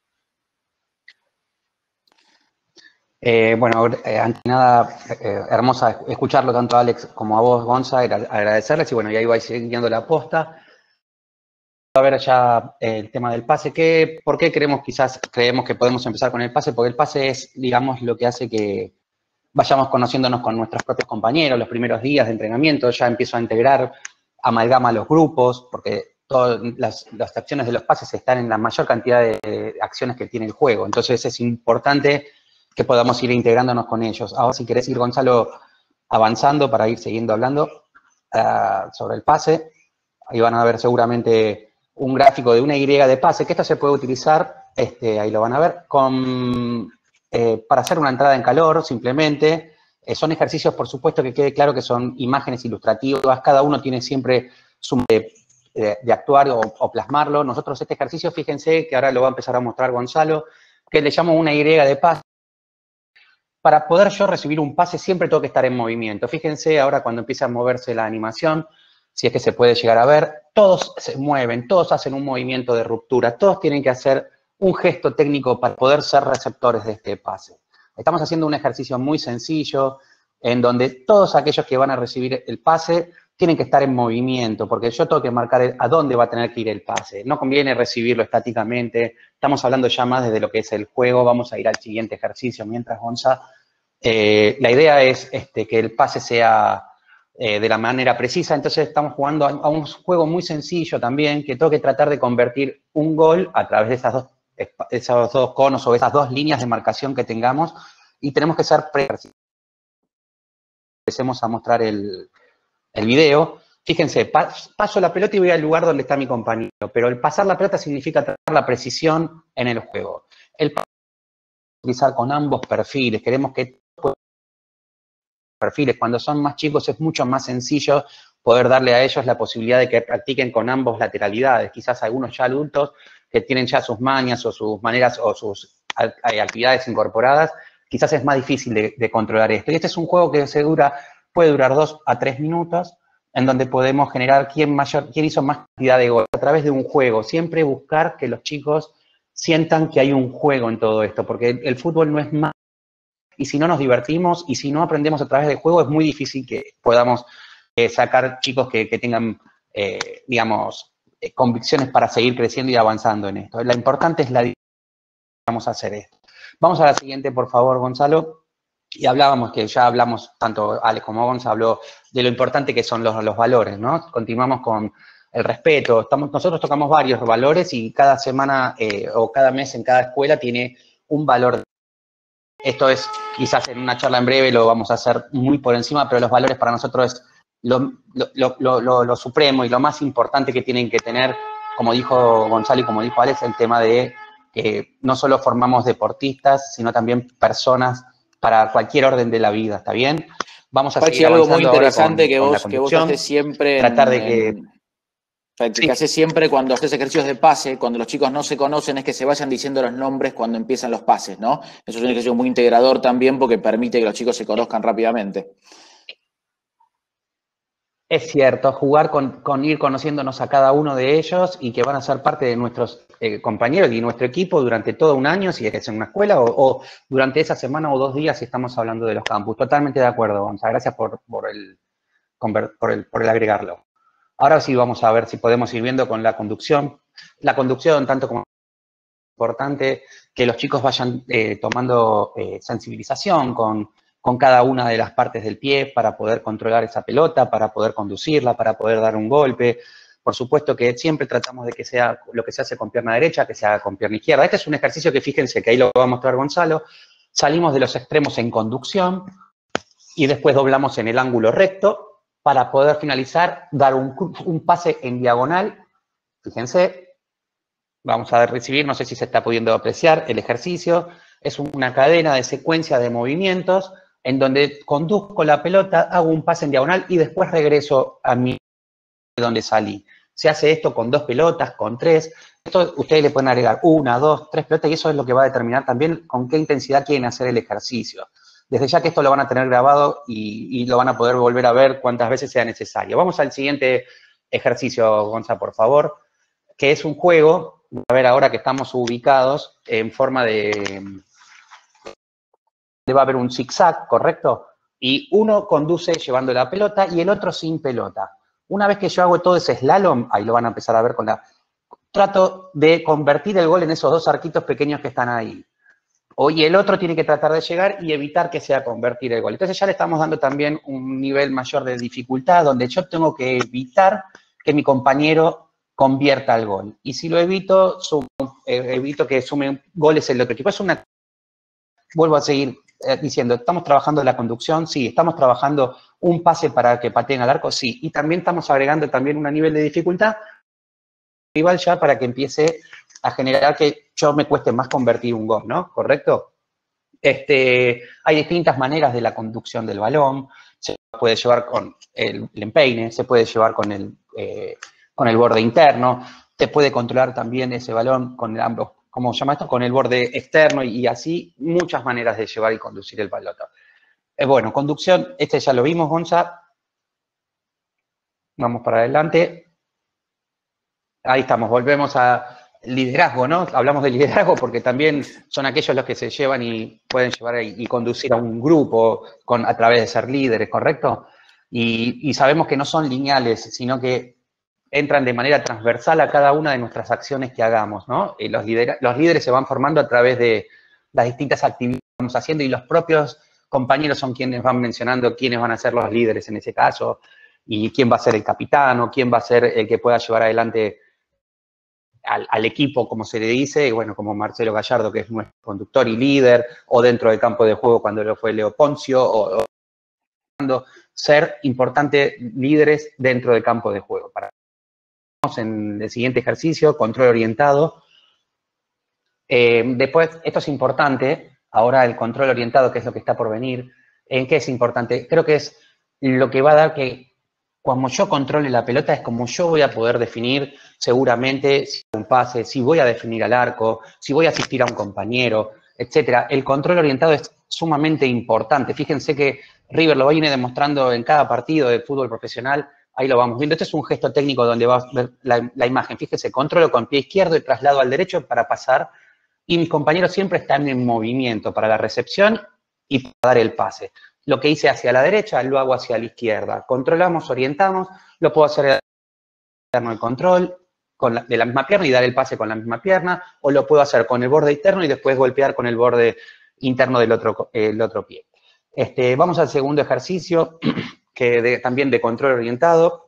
Eh, bueno, eh, ante nada, eh, hermosa escucharlo tanto a Alex como a vos, Gonza, agradecerles y bueno, ya iba siguiendo la posta. A ver ya eh, el tema del pase. ¿Qué, ¿Por qué creemos, quizás creemos que podemos empezar con el pase? Porque el pase es, digamos, lo que hace que vayamos conociéndonos con nuestros propios compañeros, los primeros días de entrenamiento, ya empiezo a integrar, amalgama los grupos, porque todas las, las acciones de los pases están en la mayor cantidad de, de acciones que tiene el juego. Entonces es importante que podamos ir integrándonos con ellos. Ahora, si querés ir, Gonzalo, avanzando para ir siguiendo hablando uh, sobre el pase, ahí van a ver seguramente un gráfico de una Y de pase, que esto se puede utilizar, este, ahí lo van a ver, con, eh, para hacer una entrada en calor, simplemente. Eh, son ejercicios, por supuesto, que quede claro que son imágenes ilustrativas, cada uno tiene siempre su de, de, de actuar o, o plasmarlo. Nosotros este ejercicio, fíjense, que ahora lo va a empezar a mostrar Gonzalo, que le llamo una Y de pase. Para poder yo recibir un pase siempre tengo que estar en movimiento. Fíjense ahora cuando empieza a moverse la animación, si es que se puede llegar a ver, todos se mueven, todos hacen un movimiento de ruptura, todos tienen que hacer un gesto técnico para poder ser receptores de este pase. Estamos haciendo un ejercicio muy sencillo en donde todos aquellos que van a recibir el pase tienen que estar en movimiento, porque yo tengo que marcar a dónde va a tener que ir el pase. No conviene recibirlo estáticamente, estamos hablando ya más desde lo que es el juego, vamos a ir al siguiente ejercicio mientras, Gonza. Eh, la idea es este, que el pase sea eh, de la manera precisa, entonces estamos jugando a, a un juego muy sencillo también, que tengo que tratar de convertir un gol a través de esas dos, esos dos conos o esas dos líneas de marcación que tengamos, y tenemos que ser precisos. Empecemos a mostrar el, el video. Fíjense, paso la pelota y voy al lugar donde está mi compañero, pero el pasar la pelota significa tratar la precisión en el juego. El utilizar con ambos perfiles, queremos que perfiles, cuando son más chicos es mucho más sencillo poder darle a ellos la posibilidad de que practiquen con ambos lateralidades. Quizás algunos ya adultos que tienen ya sus mañas o sus maneras o sus actividades incorporadas, quizás es más difícil de, de controlar esto. Y este es un juego que se dura, puede durar dos a tres minutos, en donde podemos generar quién, mayor, quién hizo más cantidad de goles a través de un juego. Siempre buscar que los chicos sientan que hay un juego en todo esto, porque el, el fútbol no es más. Y si no nos divertimos y si no aprendemos a través del juego, es muy difícil que podamos eh, sacar chicos que, que tengan, eh, digamos, eh, convicciones para seguir creciendo y avanzando en esto. Lo importante es la vamos a hacer esto. Vamos a la siguiente, por favor, Gonzalo. Y hablábamos, que ya hablamos, tanto Alex como Gonzalo habló de lo importante que son los, los valores, ¿no? Continuamos con el respeto. Estamos, nosotros tocamos varios valores y cada semana eh, o cada mes en cada escuela tiene un valor. Esto es, quizás en una charla en breve lo vamos a hacer muy por encima, pero los valores para nosotros es lo, lo, lo, lo, lo supremo y lo más importante que tienen que tener, como dijo Gonzalo y como dijo Alex, el tema de que no solo formamos deportistas, sino también personas para cualquier orden de la vida, ¿está bien? Vamos a Pachi, seguir algo muy con, interesante que, con vos, que vos haces siempre tratar en, de que... En... que haces siempre cuando haces ejercicios de pase, cuando los chicos no se conocen, es que se vayan diciendo los nombres cuando empiezan los pases, ¿no? Eso es un ejercicio muy integrador también porque permite que los chicos se conozcan rápidamente. Es cierto, jugar con, con ir conociéndonos a cada uno de ellos y que van a ser parte de nuestros eh, compañeros y nuestro equipo durante todo un año, si es que es en una escuela, o, o durante esa semana o dos días si estamos hablando de los campus. Totalmente de acuerdo, Gonzalo. Gracias por, por, el, por, el, por el agregarlo. Ahora sí vamos a ver si podemos ir viendo con la conducción. La conducción, tanto como importante que los chicos vayan eh, tomando eh, sensibilización con, con cada una de las partes del pie para poder controlar esa pelota, para poder conducirla, para poder dar un golpe. Por supuesto que siempre tratamos de que sea lo que se hace con pierna derecha, que se haga con pierna izquierda. Este es un ejercicio que fíjense que ahí lo va a mostrar Gonzalo. Salimos de los extremos en conducción y después doblamos en el ángulo recto para poder finalizar, dar un, un pase en diagonal. Fíjense, vamos a recibir, no sé si se está pudiendo apreciar el ejercicio. Es una cadena de secuencia de movimientos en donde conduzco la pelota, hago un pase en diagonal y después regreso a mi de donde salí. Se hace esto con dos pelotas, con tres. Esto ustedes le pueden agregar una, dos, tres pelotas y eso es lo que va a determinar también con qué intensidad quieren hacer el ejercicio. Desde ya que esto lo van a tener grabado y, y lo van a poder volver a ver cuantas veces sea necesario. Vamos al siguiente ejercicio, Gonza, por favor, que es un juego, a ver ahora que estamos ubicados en forma de... va a haber un zigzag, ¿correcto? Y uno conduce llevando la pelota y el otro sin pelota. Una vez que yo hago todo ese slalom, ahí lo van a empezar a ver con la... trato de convertir el gol en esos dos arquitos pequeños que están ahí. Y el otro tiene que tratar de llegar y evitar que sea convertir el gol. Entonces ya le estamos dando también un nivel mayor de dificultad, donde yo tengo que evitar que mi compañero convierta el gol. Y si lo evito, sumo, eh, evito que sume goles el otro equipo. Es una... Vuelvo a seguir eh, diciendo, ¿estamos trabajando la conducción? Sí. ¿Estamos trabajando un pase para que pateen al arco? Sí. Y también estamos agregando también un nivel de dificultad rival ya para que empiece a generar que yo me cueste más convertir un gol, ¿no? ¿Correcto? Este, hay distintas maneras de la conducción del balón. Se puede llevar con el, el empeine, se puede llevar con el, eh, con el borde interno, se puede controlar también ese balón con ambos, ¿cómo se llama esto? Con el borde externo y, y así muchas maneras de llevar y conducir el balón. Eh, bueno, conducción, este ya lo vimos, Gonza. Vamos para adelante. Ahí estamos, volvemos a liderazgo, ¿no? Hablamos de liderazgo porque también son aquellos los que se llevan y pueden llevar y, y conducir a un grupo con, a través de ser líderes, ¿correcto? Y, y sabemos que no son lineales, sino que entran de manera transversal a cada una de nuestras acciones que hagamos, ¿no? Y los, lidera, los líderes se van formando a través de las distintas actividades que vamos haciendo y los propios compañeros son quienes van mencionando quiénes van a ser los líderes en ese caso y quién va a ser el capitán o quién va a ser el que pueda llevar adelante Al, al equipo, como se le dice, bueno, como Marcelo Gallardo, que es nuestro conductor y líder, o dentro del campo de juego cuando lo fue Leo Poncio, o, o ser importantes líderes dentro del campo de juego. Para en el siguiente ejercicio, control orientado. Eh, después, esto es importante, ahora el control orientado, que es lo que está por venir. ¿En qué es importante? Creo que es lo que va a dar que cuando yo controle la pelota es como yo voy a poder definir seguramente si un pase, si voy a definir al arco, si voy a asistir a un compañero, etcétera. El control orientado es sumamente importante. Fíjense que River lo viene demostrando en cada partido de fútbol profesional. Ahí lo vamos viendo. Este es un gesto técnico donde va a ver la, la imagen. Fíjense, controlo con pie izquierdo y traslado al derecho para pasar. Y mis compañeros siempre están en movimiento para la recepción y para dar el pase. Lo que hice hacia la derecha, lo hago hacia la izquierda. Controlamos, orientamos, lo puedo hacer interno el control con la, de la misma pierna y dar el pase con la misma pierna, o lo puedo hacer con el borde interno y después golpear con el borde interno del otro, el otro pie. Este, vamos al segundo ejercicio, que de, también de control orientado.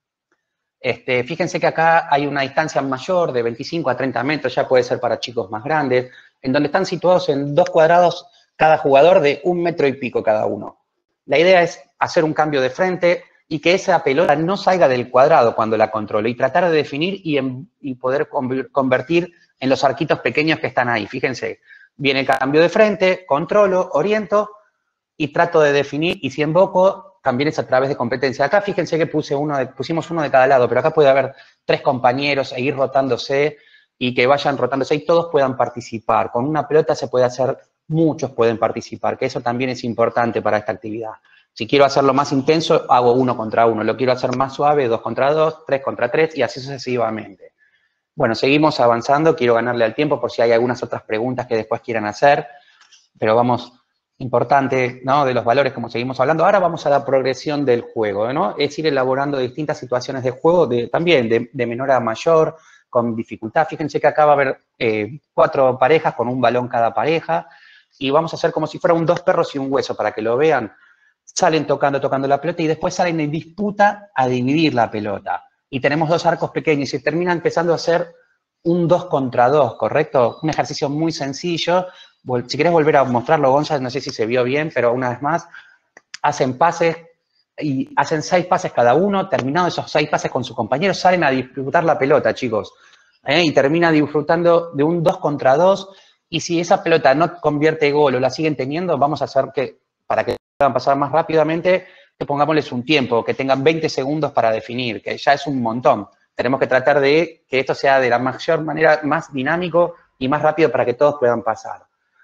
Este, fíjense que acá hay una distancia mayor de veinticinco a treinta metros, ya puede ser para chicos más grandes, en donde están situados en dos cuadrados cada jugador de un metro y pico cada uno. La idea es hacer un cambio de frente y que esa pelota no salga del cuadrado cuando la controle y tratar de definir y, en, y poder convertir en los arquitos pequeños que están ahí. Fíjense, viene el cambio de frente, controlo, oriento y trato de definir y si invoco también es a través de competencia. Acá fíjense que puse uno de, pusimos uno de cada lado, pero acá puede haber tres compañeros e ir rotándose y que vayan rotándose y todos puedan participar. Con una pelota se puede hacer, muchos pueden participar, que eso también es importante para esta actividad. Si quiero hacerlo más intenso, hago uno contra uno. Lo quiero hacer más suave, dos contra dos, tres contra tres y así sucesivamente. Bueno, seguimos avanzando. Quiero ganarle al tiempo por si hay algunas otras preguntas que después quieran hacer. Pero vamos, importante, ¿no? De los valores, como seguimos hablando. Ahora vamos a la progresión del juego, ¿no? Es ir elaborando distintas situaciones de juego, de, también de, de menor a mayor, con dificultad. Fíjense que acá va a haber eh, cuatro parejas con un balón cada pareja. Y vamos a hacer como si fuera un dos perros y un hueso, para que lo vean. Salen tocando, tocando la pelota y después salen en disputa a dividir la pelota. Y tenemos dos arcos pequeños y termina empezando a hacer un dos contra dos, ¿correcto? Un ejercicio muy sencillo. Si querés volver a mostrarlo, Gonzalo, no sé si se vio bien, pero una vez más, hacen pases y hacen seis pases cada uno. Terminados esos seis pases con sus compañeros, salen a disfrutar la pelota, chicos. ¿Eh? Y termina disfrutando de un dos contra dos. Y si esa pelota no convierte gol o la siguen teniendo, vamos a hacer que, para que puedan pasar más rápidamente, que pongámosles un tiempo, que tengan veinte segundos para definir, que ya es un montón. Tenemos que tratar de que esto sea de la mayor manera más dinámico y más rápido para que todos puedan pasar.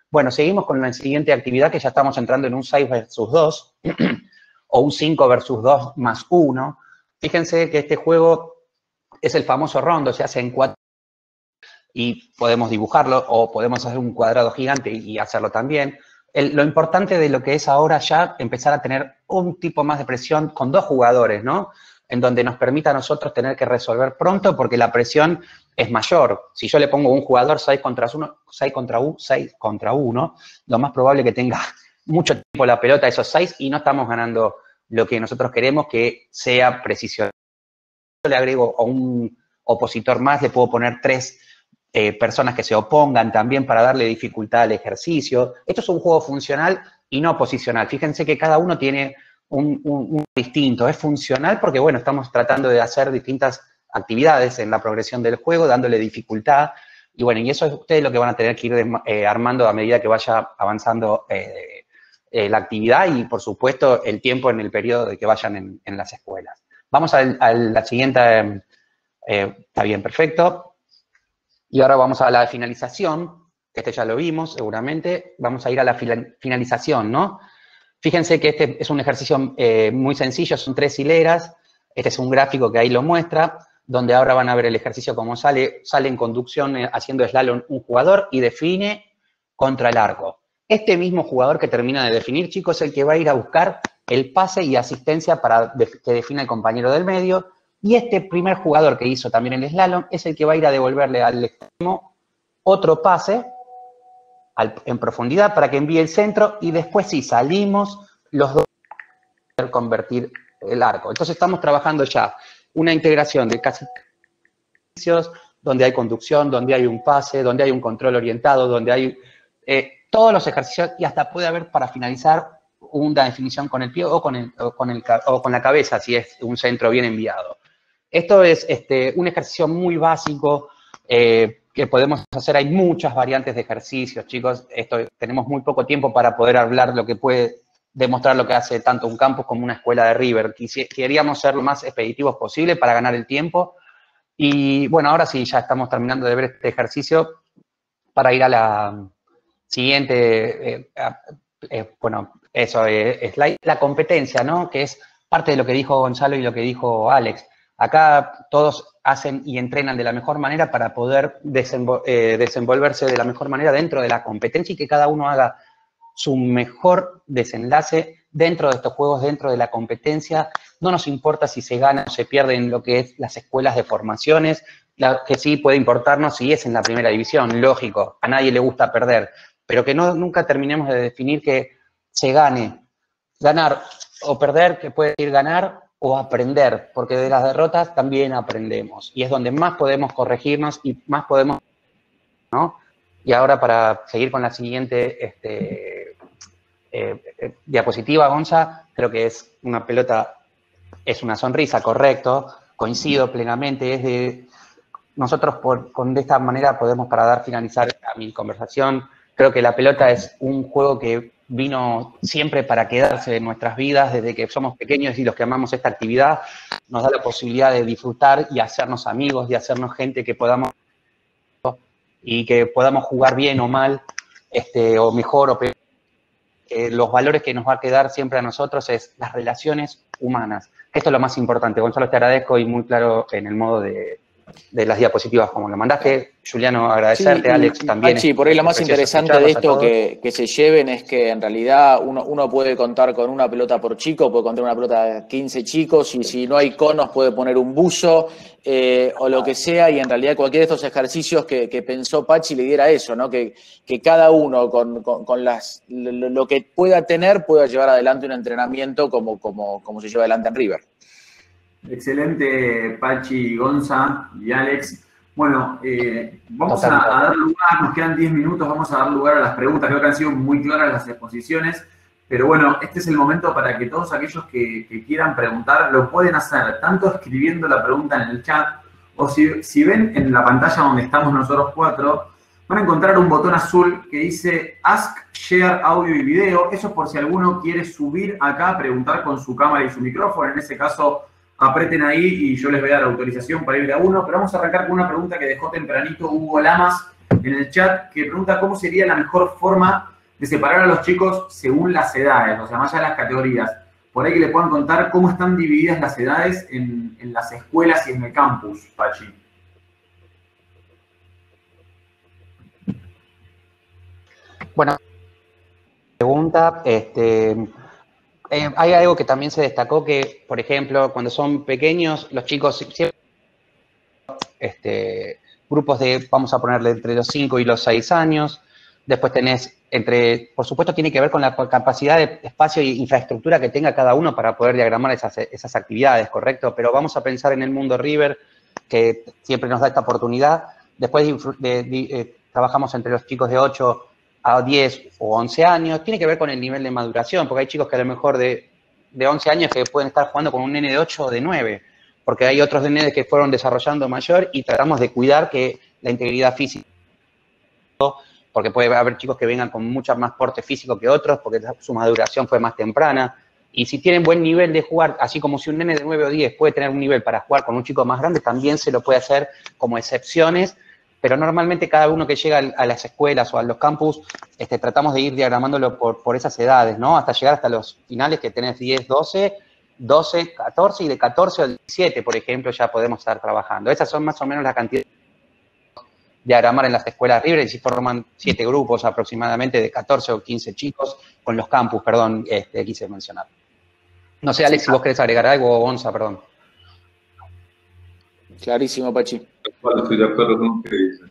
Bueno, seguimos con la siguiente actividad, que ya estamos entrando en un seis versus dos, o un cinco versus dos más uno. Fíjense que este juego es el famoso rondo, se hace en cuatro y podemos dibujarlo, o podemos hacer un cuadrado gigante y hacerlo también. El, lo importante de lo que es ahora ya empezar a tener un tipo más de presión con dos jugadores, ¿no? En donde nos permita a nosotros tener que resolver pronto porque la presión es mayor. Si yo le pongo un jugador seis contra uno, seis contra uno, seis contra uno, lo más probable es que tenga mucho tiempo la pelota, esos seis, y no estamos ganando lo que nosotros queremos, que sea precisión. Yo le agrego a un opositor más, le puedo poner tres eh, personas que se opongan también para darle dificultad al ejercicio. Esto es un juego funcional y no posicional. Fíjense que cada uno tiene un, un, un distinto. Es funcional porque, bueno, estamos tratando de hacer distintas actividades en la progresión del juego, dándole dificultad. Y bueno, y eso es ustedes lo que van a tener que ir eh, armando a medida que vaya avanzando eh, eh, la actividad y, por supuesto, el tiempo en el periodo de que vayan en, en las escuelas. Vamos a, a la siguiente, eh, eh, está bien, perfecto. Y ahora vamos a la finalización, que este ya lo vimos seguramente. Vamos a ir a la finalización, ¿no? Fíjense que este es un ejercicio eh, muy sencillo, son tres hileras. Este es un gráfico que ahí lo muestra, donde ahora van a ver el ejercicio como sale, sale en conducción eh, haciendo slalom un jugador y define contra el arco. Este mismo jugador que termina de definir, chicos, es el que va a ir a buscar el pase y asistencia para def que defina el compañero del medio. Y este primer jugador que hizo también el slalom es el que va a ir a devolverle al extremo otro pase al, en profundidad para que envíe el centro y después sí salimos los dos para convertir el arco. Entonces estamos trabajando ya una integración de casi ejercicios donde hay conducción, donde hay un pase, donde hay un control orientado, donde hay eh, todos los ejercicios y hasta puede haber para finalizar una definición con el pie o con, el, o con, el, o con la cabeza si es un centro bien enviado. Esto es este, un ejercicio muy básico eh, que podemos hacer. Hay muchas variantes de ejercicios, chicos. Esto, tenemos muy poco tiempo para poder hablar lo que puede demostrar lo que hace tanto un campus como una escuela de River. Queríamos ser lo más expeditivos posible para ganar el tiempo. Y bueno, ahora sí, ya estamos terminando de ver este ejercicio para ir a la siguiente, eh, eh, bueno, eso, eh, es la, la competencia, ¿no? Que es parte de lo que dijo Gonzalo y lo que dijo Alex. Acá todos hacen y entrenan de la mejor manera para poder desenvol eh, desenvolverse de la mejor manera dentro de la competencia y que cada uno haga su mejor desenlace dentro de estos juegos, dentro de la competencia. No nos importa si se gana o se pierde en lo que es las escuelas de formaciones, la, que sí puede importarnos si es en la primera división, lógico, a nadie le gusta perder, pero que no, nunca terminemos de definir que se gane. Ganar o perder, que puede decir ganar o aprender, porque de las derrotas también aprendemos. Y es donde más podemos corregirnos y más podemos, ¿no? Y ahora para seguir con la siguiente este, eh, eh, diapositiva, Gonza, creo que es una pelota, es una sonrisa, correcto, coincido plenamente, es de, nosotros por, con, de esta manera podemos, para dar finalizar a mi conversación, creo que la pelota es un juego que vino siempre para quedarse en nuestras vidas desde que somos pequeños y los que amamos esta actividad, nos da la posibilidad de disfrutar y hacernos amigos, de hacernos gente que podamos y que podamos jugar bien o mal, este, o mejor o peor. Eh, los valores que nos va a quedar siempre a nosotros es las relaciones humanas. Esto es lo más importante. Gonzalo, te agradezco y muy claro en el modo de, de las diapositivas como lo mandaste. Juliano, agradecerte, sí, Alex también. Sí, por ahí lo más interesante de esto que, que se lleven es que en realidad uno, uno puede contar con una pelota por chico, puede contar una pelota de quince chicos y si no hay conos puede poner un buzo eh, o lo que sea y en realidad cualquiera de estos ejercicios que, que pensó Pachi le diera eso, ¿no? Que, que cada uno con, con, con las, lo, lo que pueda tener pueda llevar adelante un entrenamiento como, como, como se lleva adelante en River. Excelente, Pachi, Gonza y Alex. Bueno, eh, vamos a, a dar lugar, nos quedan diez minutos, vamos a dar lugar a las preguntas. Creo que han sido muy claras las exposiciones, pero bueno, este es el momento para que todos aquellos que, que quieran preguntar lo pueden hacer, tanto escribiendo la pregunta en el chat, o si, si ven en la pantalla donde estamos nosotros cuatro, van a encontrar un botón azul que dice Ask, Share, Audio y Video. Eso es por si alguno quiere subir acá a preguntar con su cámara y su micrófono. En ese caso, aprieten ahí y yo les voy a dar autorización para ir de a uno. Pero vamos a arrancar con una pregunta que dejó tempranito Hugo Lamas, en el chat que pregunta cómo sería la mejor forma de separar a los chicos según las edades, o sea, más allá de las categorías. Por ahí que le puedan contar cómo están divididas las edades en, en las escuelas y en el campus, Pachi. Bueno, pregunta, este, eh, hay algo que también se destacó que, por ejemplo, cuando son pequeños, los chicos siempre, este, grupos de, vamos a ponerle, entre los cinco y los seis años, después tenés entre, por supuesto tiene que ver con la capacidad de espacio e infraestructura que tenga cada uno para poder diagramar esas, esas actividades, ¿correcto? Pero vamos a pensar en el mundo River, que siempre nos da esta oportunidad. Después de, de, de, eh, trabajamos entre los chicos de ocho a diez o once años, tiene que ver con el nivel de maduración, porque hay chicos que a lo mejor de, de once años que pueden estar jugando con un nene de ocho o de nueve, porque hay otros nenes que fueron desarrollando mayor y tratamos de cuidar que la integridad física, porque puede haber chicos que vengan con mucho más porte físico que otros, porque su maduración fue más temprana, y si tienen buen nivel de jugar, así como si un nene de nueve o diez puede tener un nivel para jugar con un chico más grande, también se lo puede hacer como excepciones, pero normalmente cada uno que llega a las escuelas o a los campus, este, tratamos de ir diagramándolo por, por esas edades, ¿no? Hasta llegar hasta los finales que tenés diez, doce, doce, catorce, y de catorce al diecisiete, por ejemplo, ya podemos estar trabajando. Esas son más o menos la cantidad de diagramar en las escuelas libres, y si forman siete grupos aproximadamente de catorce o quince chicos, con los campus, perdón, este, quise mencionar. No sé, Alex, si vos querés agregar algo, o Gonza, perdón. Clarísimo, Pachi. Estoy de acuerdo con lo que dices.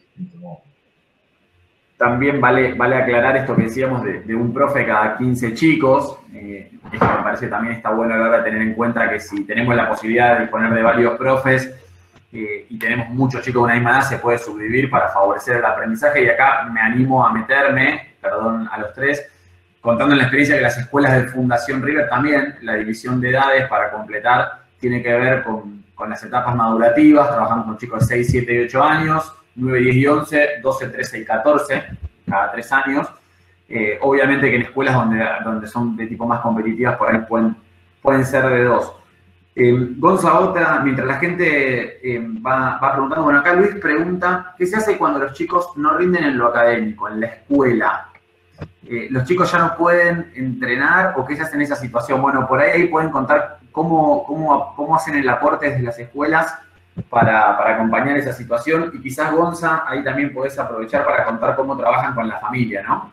También vale, vale aclarar esto que decíamos de, de un profe cada quince chicos. Eh, esto me parece también está bueno a la hora de tener en cuenta que si tenemos la posibilidad de disponer de varios profes eh, y tenemos muchos chicos de una misma edad, se puede subdividir para favorecer el aprendizaje. Y acá me animo a meterme, perdón a los tres, contando la experiencia que las escuelas de Fundación River también, la división de edades para completar, tiene que ver con, con las etapas madurativas. Trabajamos con chicos de seis, siete y ocho años, nueve, diez y once, doce, trece y catorce, cada tres años. Eh, obviamente que en escuelas donde, donde son de tipo más competitivas, por ahí pueden, pueden ser de dos. Eh, Gonza, otra, mientras la gente eh, va, va preguntando, bueno, acá Luis pregunta, ¿qué se hace cuando los chicos no rinden en lo académico, en la escuela? Eh, ¿Los chicos ya no pueden entrenar o qué se hace en esa situación? Bueno, por ahí, ahí pueden contar cómo, cómo, cómo hacen el aporte desde las escuelas para, para acompañar esa situación. Y quizás, Gonza, ahí también podés aprovechar para contar cómo trabajan con la familia, ¿no?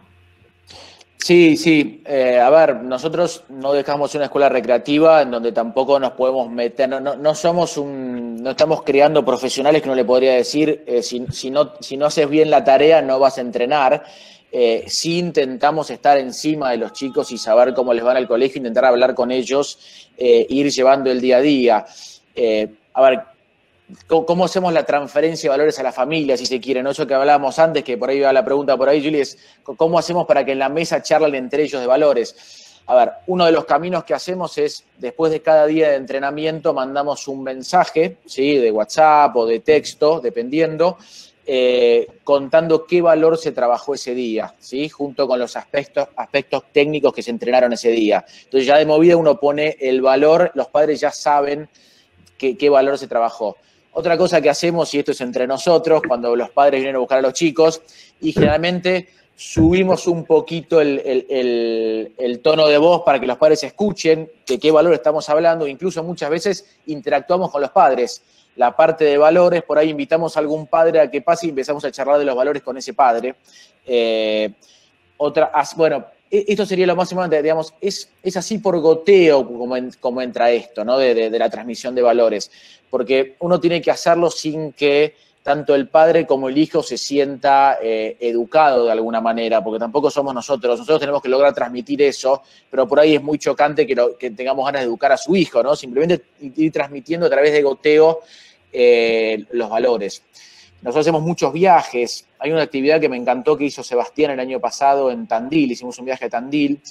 Sí, sí. Eh, a ver, nosotros no dejamos una escuela recreativa en donde tampoco nos podemos meter, no, no, no somos un, no estamos creando profesionales que no le podría decir, eh, si, si, no, si no haces bien la tarea no vas a entrenar. Eh, sí intentamos estar encima de los chicos y saber cómo les va en el colegio, intentar hablar con ellos, eh, ir llevando el día a día. Eh, a ver, ¿cómo, ¿cómo hacemos la transferencia de valores a la familia, si se quiere? ¿No? Eso que hablábamos antes, que por ahí va la pregunta por ahí, Juli, es ¿cómo hacemos para que en la mesa charlen entre ellos de valores? A ver, uno de los caminos que hacemos es, después de cada día de entrenamiento, mandamos un mensaje, ¿sí? De WhatsApp o de texto, dependiendo, Eh, contando qué valor se trabajó ese día, ¿sí? Junto con los aspectos, aspectos técnicos que se entrenaron ese día. Entonces ya de movida uno pone el valor, los padres ya saben qué, qué valor se trabajó. Otra cosa que hacemos, y esto es entre nosotros, cuando los padres vienen a buscar a los chicos, y generalmente subimos un poquito el, el, el, el tono de voz para que los padres escuchen de qué valor estamos hablando, incluso muchas veces interactuamos con los padres. La parte de valores, por ahí invitamos a algún padre a que pase y empezamos a charlar de los valores con ese padre. Eh, otra, bueno, esto sería lo más importante, digamos, es, es así por goteo como, en, como entra esto, ¿no? De, de, de la transmisión de valores, porque uno tiene que hacerlo sin que tanto el padre como el hijo se sienta eh, educado de alguna manera, porque tampoco somos nosotros, nosotros tenemos que lograr transmitir eso, pero por ahí es muy chocante que, lo, que tengamos ganas de educar a su hijo, ¿no? Simplemente ir transmitiendo a través de goteo eh, los valores. Nosotros hacemos muchos viajes, hay una actividad que me encantó que hizo Sebastián el año pasado en Tandil, hicimos un viaje a Tandil,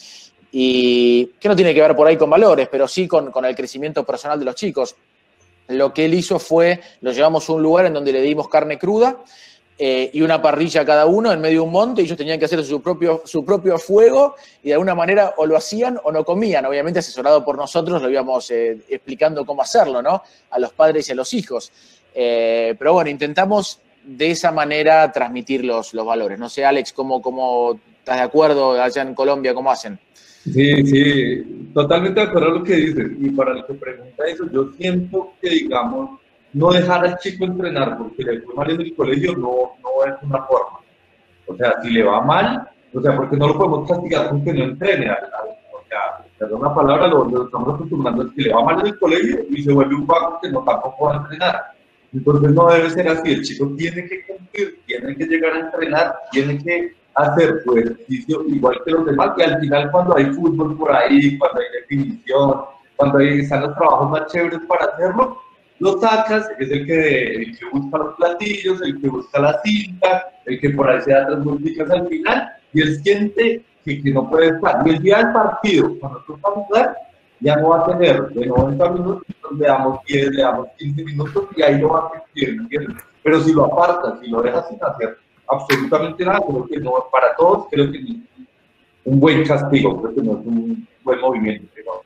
y que no tiene que ver por ahí con valores, pero sí con, con el crecimiento personal de los chicos. Lo que él hizo fue, lo llevamos a un lugar en donde le dimos carne cruda eh, y una parrilla a cada uno en medio de un monte, y ellos tenían que hacer su propio, su propio fuego, y de alguna manera o lo hacían o no comían. Obviamente asesorado por nosotros, lo íbamos eh, explicando cómo hacerlo, ¿no? A los padres y a los hijos. Eh, pero bueno, intentamos de esa manera transmitir los, los valores. No sé, Alex, ¿cómo, cómo estás de acuerdo allá en Colombia? ¿Cómo hacen? Sí, sí, totalmente de acuerdo a lo que dices. Y para el que pregunta eso, yo siento que, digamos, no dejar al chico entrenar porque le fue mal en el colegio no, no es una forma. O sea, si le va mal, o sea, porque no lo podemos castigar con que no entrene. Al, al, o sea, perdón la palabra, lo, lo estamos acostumbrando a que le va mal en el colegio y se vuelve un vago que no tampoco va a entrenar. Entonces no debe ser así. El chico tiene que cumplir, tiene que llegar a entrenar, tiene que hacer su ejercicio igual que los demás, y al final cuando hay fútbol por ahí, cuando hay definición, cuando hay, están los trabajos más chéveres para hacerlo, lo sacas, es el que, el que busca los platillos, el que busca la cinta, el que por ahí se da tres vueltas al final, y él siente que, que no puede estar. Y el día del partido, cuando toca jugar, ya no va a tener de noventa minutos, le damos diez, le damos quince minutos, y ahí lo va a sentir, ¿entiendes? Pero si lo apartas, si lo dejas sin hacer absolutamente nada, creo que no, para todos, creo que es un buen castigo, creo que no es un buen movimiento. Pero...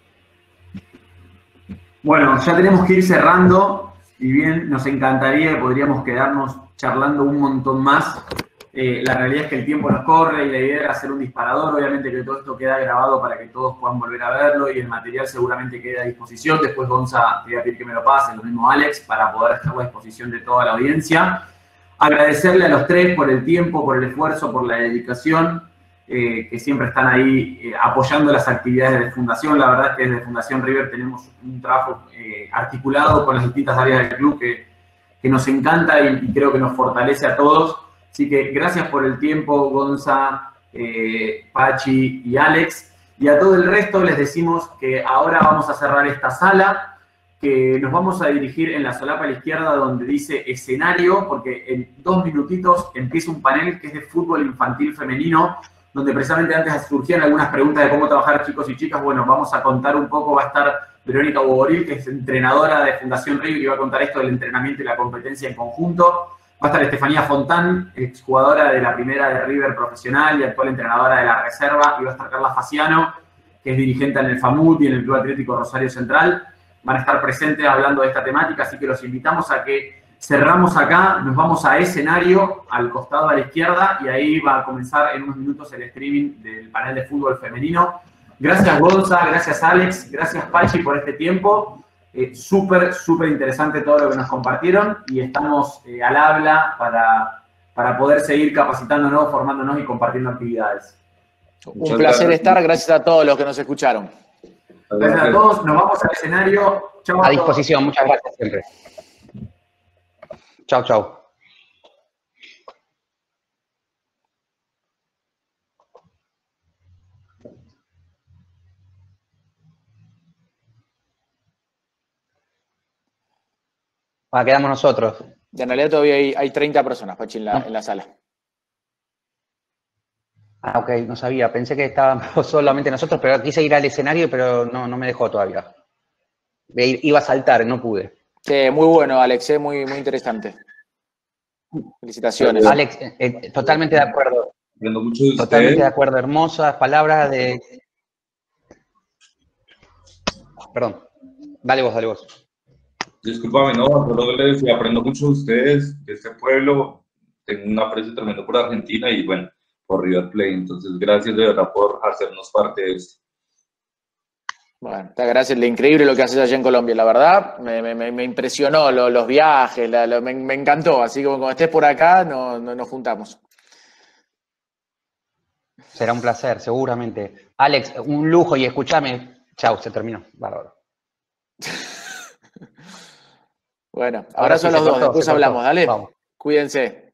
Bueno, ya tenemos que ir cerrando, y bien nos encantaría, podríamos quedarnos charlando un montón más. Eh, la realidad es que el tiempo nos corre y la idea era hacer un disparador, obviamente que todo esto queda grabado para que todos puedan volver a verlo y el material seguramente queda a disposición. Después Gonza, te voy a pedir que me lo pase, lo mismo Alex, para poder estar a disposición de toda la audiencia. Agradecerle a los tres por el tiempo, por el esfuerzo, por la dedicación, eh, que siempre están ahí eh, apoyando las actividades de Fundación. La verdad es que desde Fundación River tenemos un trabajo eh, articulado con las distintas áreas del club que, que nos encanta y, y creo que nos fortalece a todos. Así que gracias por el tiempo, Gonza, eh, Pachi y Alex. Y a todo el resto les decimos que ahora vamos a cerrar esta sala, que nos vamos a dirigir en la solapa a la izquierda donde dice escenario, porque en dos minutitos empieza un panel que es de fútbol infantil femenino, donde precisamente antes surgían algunas preguntas de cómo trabajar chicos y chicas. Bueno, vamos a contar un poco, va a estar Verónica Bogoril, que es entrenadora de Fundación River, que va a contar esto del entrenamiento y la competencia en conjunto. Va a estar Estefanía Fontán, exjugadora de la primera de River profesional y actual entrenadora de la reserva, y va a estar Carla Faciano, que es dirigente en el FAMUT y en el Club Atlético Rosario Central. Van a estar presentes hablando de esta temática, así que los invitamos a que cerramos acá, nos vamos a escenario, al costado a la izquierda, y ahí va a comenzar en unos minutos el streaming del panel de fútbol femenino. Gracias Gonza, gracias Alex, gracias Pachi por este tiempo. Eh, súper, súper interesante todo lo que nos compartieron y estamos eh, al habla para, para poder seguir capacitándonos, formándonos y compartiendo actividades. Un placer estar, gracias a todos los que nos escucharon. Gracias a todos, nos vamos al escenario. Chau a disposición, muchas gracias siempre. Chau, chau. Ah, quedamos nosotros. En realidad todavía hay, hay treinta personas, Pachi, en la, ¿no? en la sala. Ah, ok, no sabía. Pensé que estábamos solamente nosotros, pero quise ir al escenario, pero no, no me dejó todavía. Iba a saltar, no pude. Sí, muy bueno, Alex, eh, muy, muy interesante. Felicitaciones. Alex, eh, totalmente de acuerdo. Mucho de totalmente de acuerdo. Hermosas palabras de... Perdón. Dale vos, dale vos. Discúlpame, no, solo le decía, aprendo mucho de ustedes, de este pueblo, tengo un aprecio tremendo por Argentina y bueno, por River Plate, entonces gracias de verdad por hacernos parte de esto. Bueno, te agradezco, increíble lo que haces allá en Colombia, la verdad, me, me, me impresionó lo, los viajes, la, lo, me, me encantó, así que cuando estés por acá no, no, nos juntamos. Será un placer, seguramente. Alex, un lujo y escúchame, chau, se terminó, bárbaro. Bueno, abrazo a los dos, después hablamos, dale. Vamos. Cuídense.